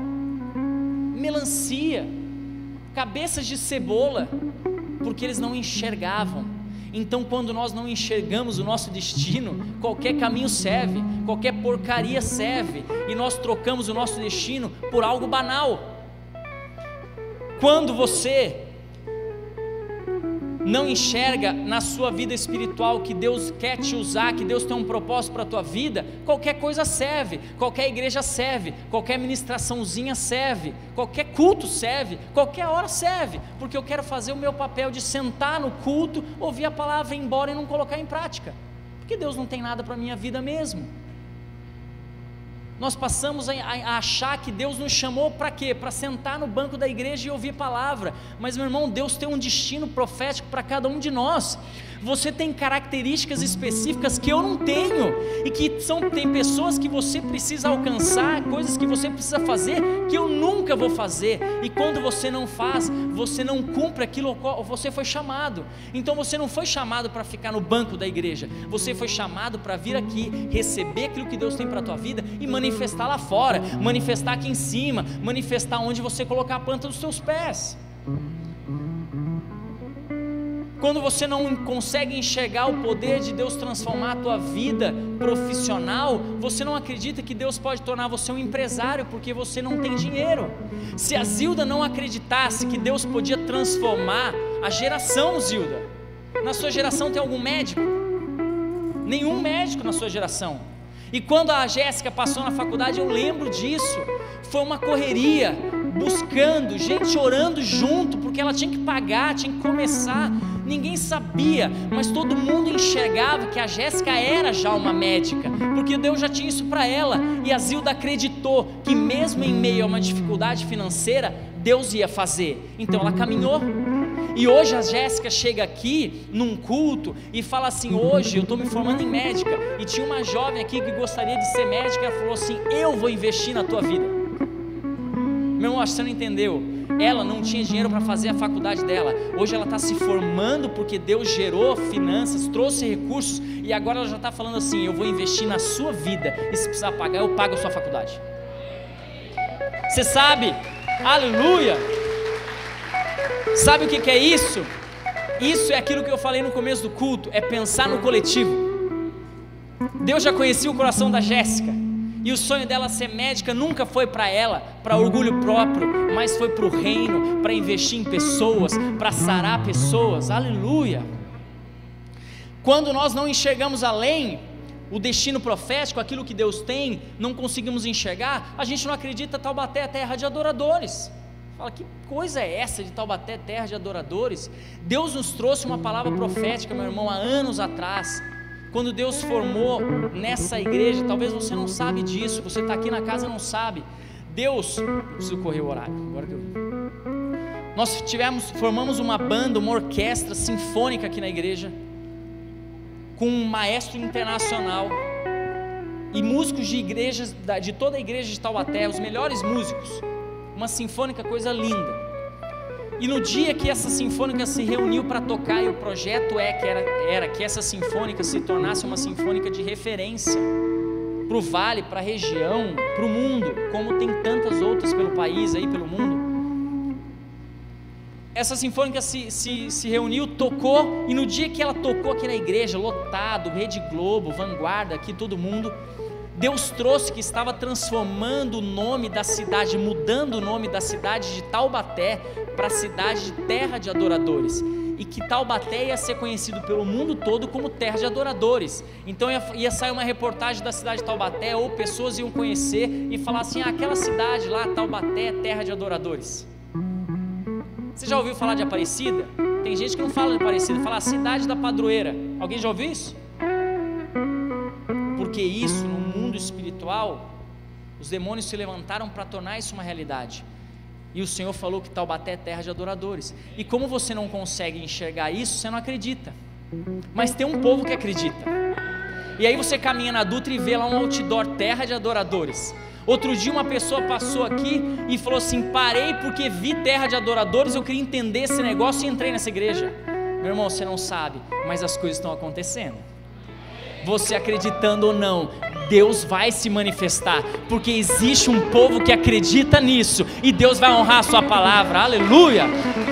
melancia, cabeças de cebola, porque eles não enxergavam. Então, quando nós não enxergamos o nosso destino, qualquer caminho serve, qualquer porcaria serve, e nós trocamos o nosso destino por algo banal. Quando você não enxerga na sua vida espiritual que Deus quer te usar, que Deus tem um propósito para a tua vida, qualquer coisa serve, qualquer igreja serve, qualquer ministraçãozinha serve, qualquer culto serve, qualquer hora serve, porque eu quero fazer o meu papel de sentar no culto, ouvir a palavra, ir embora e não colocar em prática, porque Deus não tem nada para a minha vida mesmo. Nós passamos a, a achar que Deus nos chamou para quê? Para sentar no banco da igreja e ouvir palavra, mas meu irmão, Deus tem um destino profético para cada um de nós. Você tem características específicas que eu não tenho, e que são, tem pessoas que você precisa alcançar, coisas que você precisa fazer, que eu nunca vou fazer, e quando você não faz, você não cumpre aquilo que você foi chamado. Então você não foi chamado para ficar no banco da igreja, você foi chamado para vir aqui, receber aquilo que Deus tem para a tua vida, e manifestar lá fora, manifestar aqui em cima, manifestar onde você colocar a planta dos teus pés. Quando você não consegue enxergar o poder de Deus transformar a tua vida profissional, você não acredita que Deus pode tornar você um empresário, porque você não tem dinheiro. Se a Zilda não acreditasse que Deus podia transformar a geração, Zilda, na sua geração tem algum médico? Nenhum médico na sua geração. E quando a Jéssica passou na faculdade, eu lembro disso, foi uma correria, buscando, gente orando junto, porque ela tinha que pagar, tinha que começar, ninguém sabia, mas todo mundo enxergava que a Jéssica era já uma médica, porque Deus já tinha isso para ela, e a Zilda acreditou que mesmo em meio a uma dificuldade financeira, Deus ia fazer, então ela caminhou. E hoje a Jéssica chega aqui num culto e fala assim: hoje eu estou me formando em médica, e tinha uma jovem aqui que gostaria de ser médica, ela falou assim: eu vou investir na tua vida. Meu irmão, acho que você não entendeu, ela não tinha dinheiro para fazer a faculdade dela, hoje ela está se formando porque Deus gerou finanças, trouxe recursos, e agora ela já está falando assim: eu vou investir na sua vida, e se precisar pagar, eu pago a sua faculdade. Você sabe, aleluia. Sabe o que, que é isso? Isso é aquilo que eu falei no começo do culto, é pensar no coletivo. Deus já conhecia o coração da Jéssica, e o sonho dela ser médica nunca foi para ela, para orgulho próprio, mas foi para o reino, para investir em pessoas, para sarar pessoas, aleluia. Quando nós não enxergamos além o destino profético, aquilo que Deus tem, não conseguimos enxergar, a gente não acredita. Taubaté é terra de adoradores. Fala, que coisa é essa de Taubaté, terra de adoradores? Deus nos trouxe uma palavra profética, meu irmão, há anos atrás, quando Deus formou nessa igreja. Talvez você não sabe disso, você está aqui na casa e não sabe. Deus, eu preciso correr o horário, agora que eu... nós tivemos, formamos uma banda, uma orquestra sinfônica aqui na igreja, com um maestro internacional, e músicos de igrejas, de toda a igreja de Taubaté, os melhores músicos, uma sinfônica, coisa linda. E no dia que essa sinfônica se reuniu para tocar, e o projeto é que era, era que essa sinfônica se tornasse uma sinfônica de referência para o vale, para a região, para o mundo, como tem tantas outras pelo país, aí pelo mundo. Essa sinfônica se, se, se reuniu, tocou, e no dia que ela tocou aqui na igreja, lotado, Rede Globo, Vanguarda, aqui todo mundo, Deus trouxe que estava transformando o nome da cidade, mudando o nome da cidade de Taubaté para a cidade de terra de adoradores, e que Taubaté ia ser conhecido pelo mundo todo como terra de adoradores. Então ia, ia sair uma reportagem da cidade de Taubaté, ou pessoas iam conhecer e falar assim: ah, aquela cidade lá, Taubaté, é terra de adoradores. Você já ouviu falar de Aparecida? Tem gente que não fala de Aparecida, fala a cidade da padroeira. Alguém já ouviu isso? Porque isso, no mundo espiritual, os demônios se levantaram para tornar isso uma realidade. E o Senhor falou que Taubaté é terra de adoradores. E como você não consegue enxergar isso, você não acredita. Mas tem um povo que acredita. E aí você caminha na Dutra e vê lá um outdoor, terra de adoradores. Outro dia uma pessoa passou aqui e falou assim: parei porque vi terra de adoradores, eu queria entender esse negócio e entrei nessa igreja. Meu irmão, você não sabe, mas as coisas estão acontecendo. Você acreditando ou não, Deus vai se manifestar, porque existe um povo que acredita nisso, e Deus vai honrar a sua palavra, aleluia.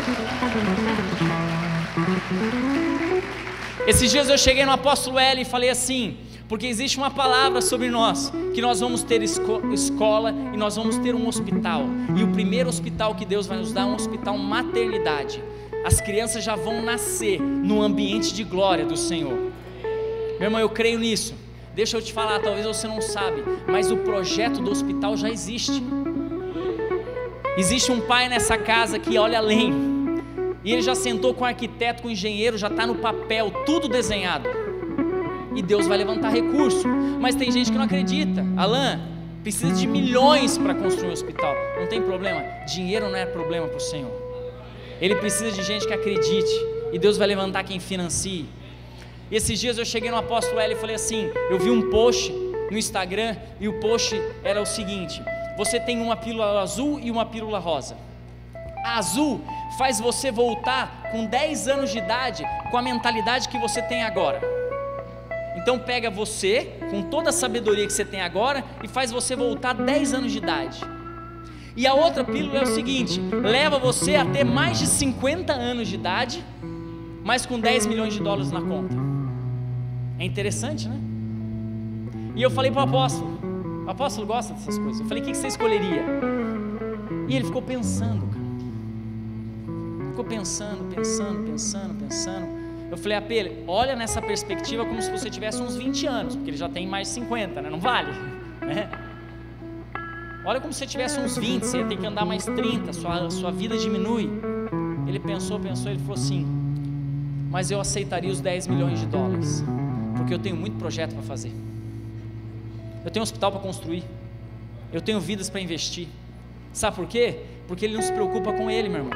Esses dias eu cheguei no apóstolo L e falei assim: porque existe uma palavra sobre nós, que nós vamos ter esco- escola, e nós vamos ter um hospital, e o primeiro hospital que Deus vai nos dar é um hospital maternidade. as crianças já vão nascer no ambiente de glória do Senhor. Meu irmão, eu creio nisso. Deixa eu te falar, talvez você não sabe, mas o projeto do hospital já existe. Existe um pai nessa casa que olha além, e ele já sentou com o arquiteto, com o engenheiro, já está no papel, tudo desenhado, e Deus vai levantar recurso. Mas tem gente que não acredita. Alan, precisa de milhões para construir um hospital. Não tem problema, dinheiro não é problema para o Senhor. Ele precisa de gente que acredite, e Deus vai levantar quem financie. E esses dias eu cheguei no apóstolo Hélio e falei assim, eu vi um post no Instagram, e o post era o seguinte: você tem uma pílula azul e uma pílula rosa. A azul faz você voltar com dez anos de idade, com a mentalidade que você tem agora. Então pega você, com toda a sabedoria que você tem agora, e faz você voltar dez anos de idade. E a outra pílula é o seguinte: leva você a ter mais de cinquenta anos de idade, mas com dez milhões de dólares na conta. É interessante, né? E eu falei para o apóstolo, o apóstolo gosta dessas coisas, eu falei, o que você escolheria? E ele ficou pensando, cara. Ficou pensando, pensando, pensando, pensando. Eu falei, Apê, olha nessa perspectiva como se você tivesse uns vinte anos, porque ele já tem mais de cinquenta, né? Não vale, né? Olha como se você tivesse uns vinte, você ia ter que andar mais trinta, sua, sua vida diminui. Ele pensou, pensou, ele falou assim, mas eu aceitaria os dez milhões de dólares, porque eu tenho muito projeto para fazer, eu tenho um hospital para construir, eu tenho vidas para investir. Sabe por quê? Porque ele não se preocupa com ele, meu irmão.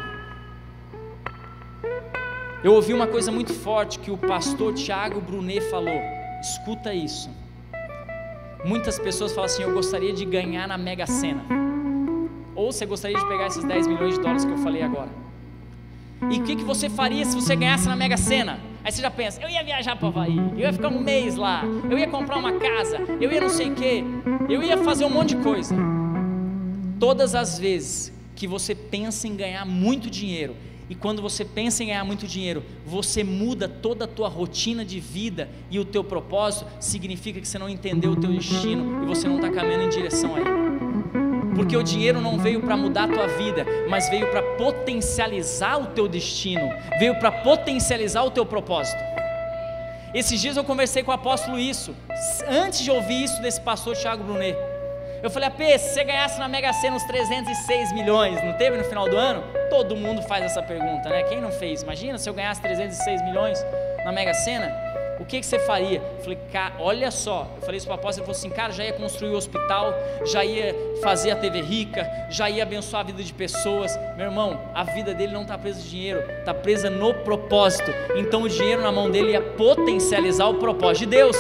Eu ouvi uma coisa muito forte que o pastor Tiago Brunet falou, escuta isso. Muitas pessoas falam assim, eu gostaria de ganhar na Mega Sena, ou você gostaria de pegar esses dez milhões de dólares que eu falei agora. E o que, que você faria se você ganhasse na Mega Sena? Aí você já pensa, eu ia viajar para o Havaí, eu ia ficar um mês lá, eu ia comprar uma casa, eu ia não sei o que, eu ia fazer um monte de coisa. Todas as vezes que você pensa em ganhar muito dinheiro, e quando você pensa em ganhar muito dinheiro, você muda toda a tua rotina de vida e o teu propósito, significa que você não entendeu o teu destino e você não está caminhando em direção a ele. Porque o dinheiro não veio para mudar a tua vida, mas veio para potencializar o teu destino, veio para potencializar o teu propósito. Esses dias eu conversei com o apóstolo isso, antes de ouvir isso desse pastor Tiago Brunet. Eu falei, Apê, se você ganhasse na Mega Sena uns trezentos e seis milhões, não teve no final do ano? Todo mundo faz essa pergunta, né? Quem não fez? Imagina se eu ganhasse trezentos e seis milhões na Mega Sena, o que, que você faria? Eu falei, cara, olha só, eu falei isso para o apóstolo, ele falou assim, cara, já ia construir o hospital, já ia fazer a T V rica, já ia abençoar a vida de pessoas. Meu irmão, a vida dele não está presa de dinheiro, está presa no propósito. Então o dinheiro na mão dele ia potencializar o propósito de Deus.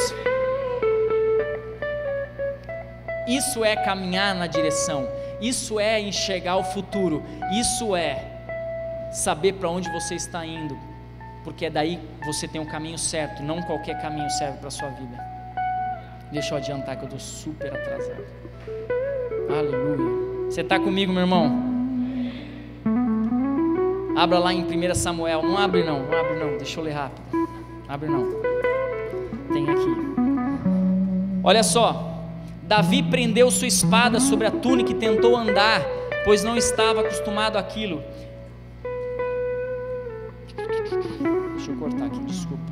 Isso é caminhar na direção, isso é enxergar o futuro, isso é saber para onde você está indo, porque é daí que você tem o caminho certo, não qualquer caminho serve para a sua vida. Deixa eu adiantar que eu estou super atrasado. Aleluia. Você está comigo, meu irmão? Abra lá em primeiro Samuel, não abre não, não abre não, deixa eu ler rápido, abre não, tem aqui, olha só. Davi prendeu sua espada sobre a túnica e tentou andar, pois não estava acostumado àquilo. Deixa eu cortar aqui, desculpa.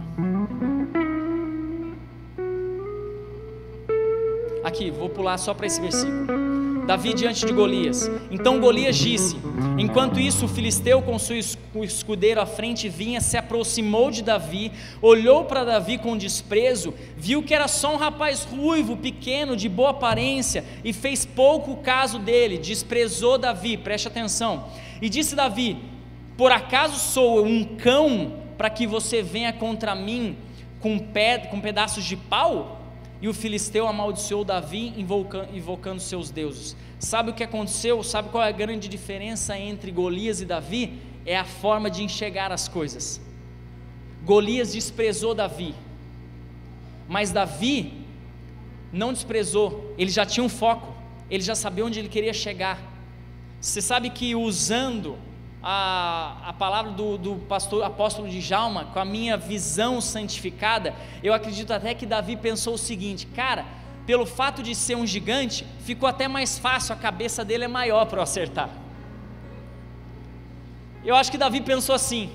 Aqui, vou pular só para esse versículo. Davi diante de Golias. Então Golias disse, enquanto isso o filisteu com seu escudeiro à frente vinha, se aproximou de Davi, olhou para Davi com desprezo, viu que era só um rapaz ruivo, pequeno, de boa aparência, e fez pouco caso dele, desprezou Davi, preste atenção, e disse Davi, por acaso sou eu um cão, para que você venha contra mim com, pé, com pedaços de pau? E o filisteu amaldiçoou Davi, invocando, invocando seus deuses. Sabe o que aconteceu? Sabe qual é a grande diferença entre Golias e Davi? É a forma de enxergar as coisas. Golias desprezou Davi, mas Davi não desprezou, ele já tinha um foco, ele já sabia onde ele queria chegar. Você sabe que usando A, a palavra do, do pastor, apóstolo Djalma, com a minha visão santificada, eu acredito até que Davi pensou o seguinte, cara, pelo fato de ser um gigante, ficou até mais fácil, a cabeça dele é maior para eu acertar. Eu acho que Davi pensou assim,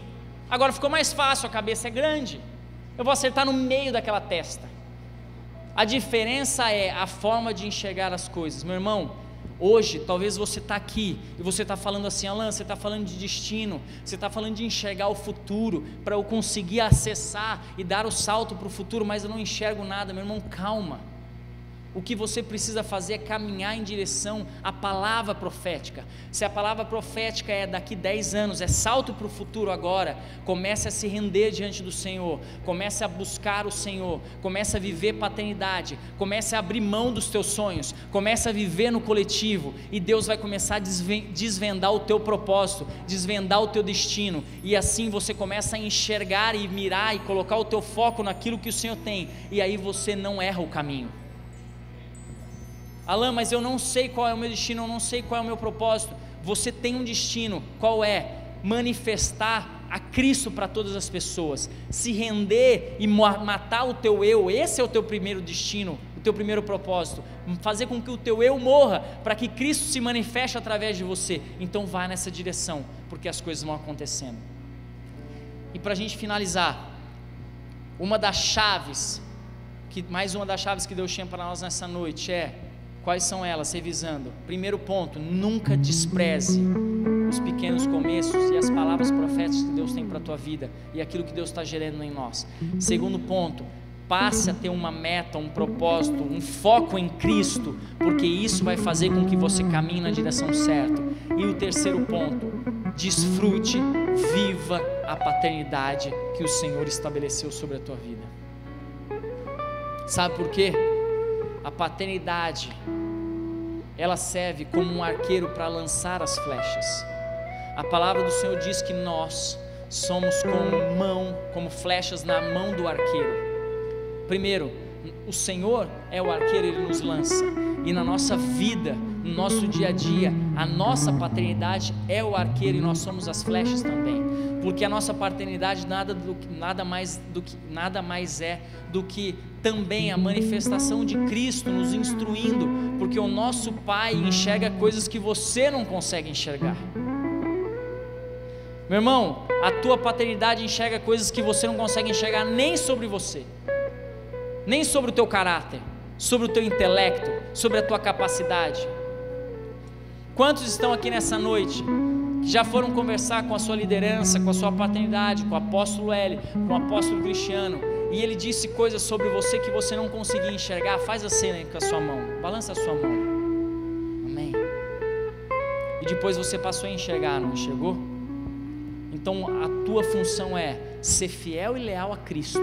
Agora ficou mais fácil, a cabeça é grande, eu vou acertar no meio daquela testa. A diferença é a forma de enxergar as coisas. Meu irmão, hoje talvez você está aqui e você está falando assim: Alan, você está falando de destino, você está falando de enxergar o futuro, para eu conseguir acessar e dar o salto para o futuro, mas eu não enxergo nada. Meu irmão, calma. O que você precisa fazer é caminhar em direção à palavra profética. Se a palavra profética é daqui dez anos, é salto para o futuro agora, comece a se render diante do Senhor, comece a buscar o Senhor, comece a viver paternidade, comece a abrir mão dos teus sonhos, comece a viver no coletivo, e Deus vai começar a desvendar o teu propósito, desvendar o teu destino, e assim você começa a enxergar e mirar e colocar o teu foco naquilo que o Senhor tem, e aí você não erra o caminho. Alan, mas eu não sei qual é o meu destino, eu não sei qual é o meu propósito. Você tem um destino, qual é? Manifestar a Cristo para todas as pessoas, se render e matar o teu eu. Esse é o teu primeiro destino, o teu primeiro propósito, fazer com que o teu eu morra, para que Cristo se manifeste através de você. Então vá nessa direção, porque as coisas vão acontecendo. E para a gente finalizar, uma das chaves, que, mais uma das chaves que Deus tinha para nós nessa noite é: quais são elas? Revisando. Primeiro ponto: nunca despreze os pequenos começos e as palavras proféticas que Deus tem para a tua vida e aquilo que Deus está gerando em nós. Segundo ponto: passe a ter uma meta, um propósito, um foco em Cristo, porque isso vai fazer com que você caminhe na direção certa. E o terceiro ponto: desfrute, viva a paternidade que o Senhor estabeleceu sobre a tua vida. Sabe por quê? A paternidade, ela serve como um arqueiro para lançar as flechas. A palavra do Senhor diz que nós somos como mão, como flechas na mão do arqueiro. Primeiro, o Senhor é o arqueiro, Ele nos lança, e na nossa vida, no nosso dia a dia, a nossa paternidade é o arqueiro e nós somos as flechas também, porque a nossa paternidade nada, do, nada, mais, do que, nada mais é do que também a manifestação de Cristo nos instruindo, porque o nosso Pai enxerga coisas que você não consegue enxergar. Meu irmão, a tua paternidade enxerga coisas que você não consegue enxergar nem sobre você, nem sobre o teu caráter, sobre o teu intelecto, sobre a tua capacidade. Quantos estão aqui nessa noite que já foram conversar com a sua liderança, com a sua paternidade, com o apóstolo L, com o apóstolo Cristiano, e ele disse coisas sobre você que você não conseguia enxergar? Faz a cena aí com a sua mão, balança a sua mão, amém? E depois você passou a enxergar, não enxergou? Então a tua função é ser fiel e leal a Cristo,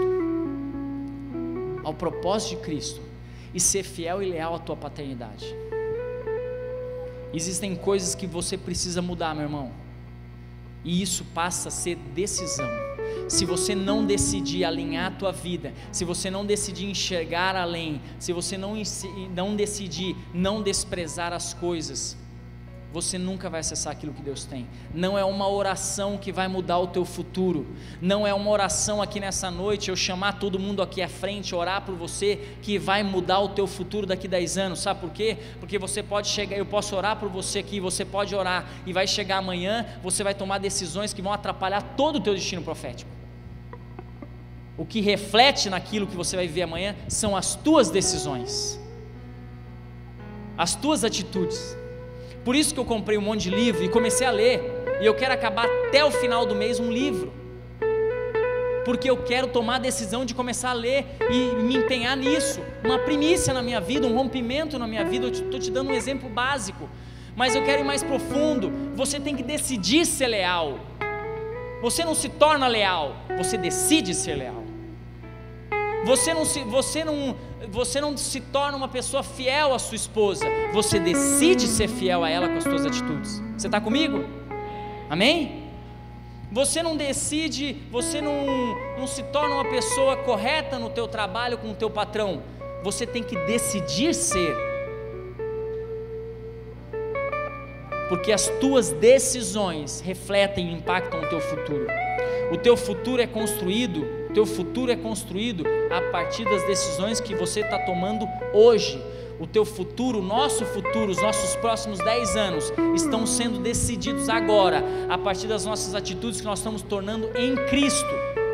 ao propósito de Cristo, e ser fiel e leal à tua paternidade. Existem coisas que você precisa mudar, meu irmão, e isso passa a ser decisão. Se você não decidir alinhar a tua vida, se você não decidir enxergar além, se você não, não decidir não desprezar as coisas, você nunca vai acessar aquilo que Deus tem. Não é uma oração que vai mudar o teu futuro, não é uma oração aqui nessa noite, eu chamar todo mundo aqui à frente, orar por você, que vai mudar o teu futuro daqui dez anos, sabe por quê? Porque você pode chegar, eu posso orar por você aqui, você pode orar, e vai chegar amanhã, você vai tomar decisões que vão atrapalhar todo o teu destino profético. O que reflete naquilo que você vai viver amanhã, são as tuas decisões, as tuas atitudes. Por isso que eu comprei um monte de livro e comecei a ler, e eu quero acabar até o final do mês um livro, porque eu quero tomar a decisão de começar a ler e me empenhar nisso, uma primícia na minha vida, um rompimento na minha vida. Eu estou te dando um exemplo básico, mas eu quero ir mais profundo. Você tem que decidir ser leal, você não se torna leal, você decide ser leal. Você não se, você não, você não se torna uma pessoa fiel à sua esposa, você decide ser fiel a ela com as suas atitudes. Você está comigo? Amém? Você não decide, você não, não se torna uma pessoa correta no teu trabalho com o teu patrão, você tem que decidir ser, porque as tuas decisões refletem e impactam o teu futuro. O teu futuro é construído, teu futuro é construído a partir das decisões que você está tomando hoje. o teu futuro, o nosso futuro, os nossos próximos dez anos estão sendo decididos agora, a partir das nossas atitudes que nós estamos tornando em Cristo.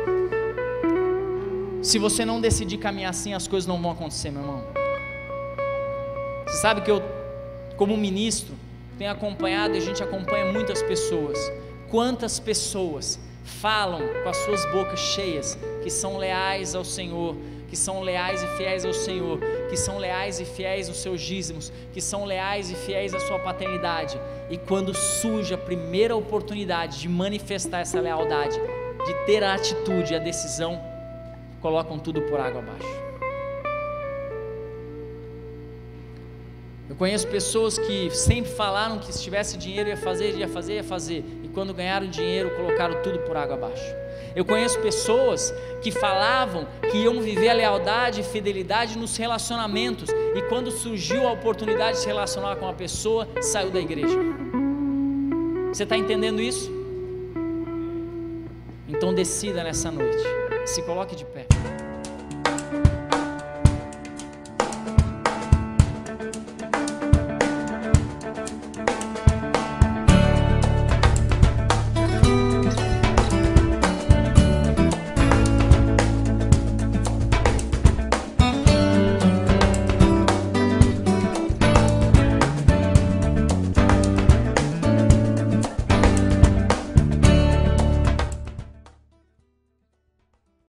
Se você não decidir caminhar assim, as coisas não vão acontecer, meu irmão. Você sabe que eu, como ministro, tenho acompanhado, e a gente acompanha muitas pessoas. Quantas pessoas falam com as suas bocas cheias que são leais ao Senhor, que são leais e fiéis ao Senhor, que são leais e fiéis aos seus dízimos, que são leais e fiéis à sua paternidade, e quando surge a primeira oportunidade de manifestar essa lealdade, de ter a atitude e a decisão, colocam tudo por água abaixo. Eu conheço pessoas que sempre falaram que se tivesse dinheiro ia fazer, ia fazer, ia fazer, e quando ganharam dinheiro colocaram tudo por água abaixo. Eu conheço pessoas que falavam que iam viver a lealdade e fidelidade nos relacionamentos, e quando surgiu a oportunidade de se relacionar com uma pessoa, saiu da igreja. Você está entendendo isso? Então decida nessa noite, se coloque de pé.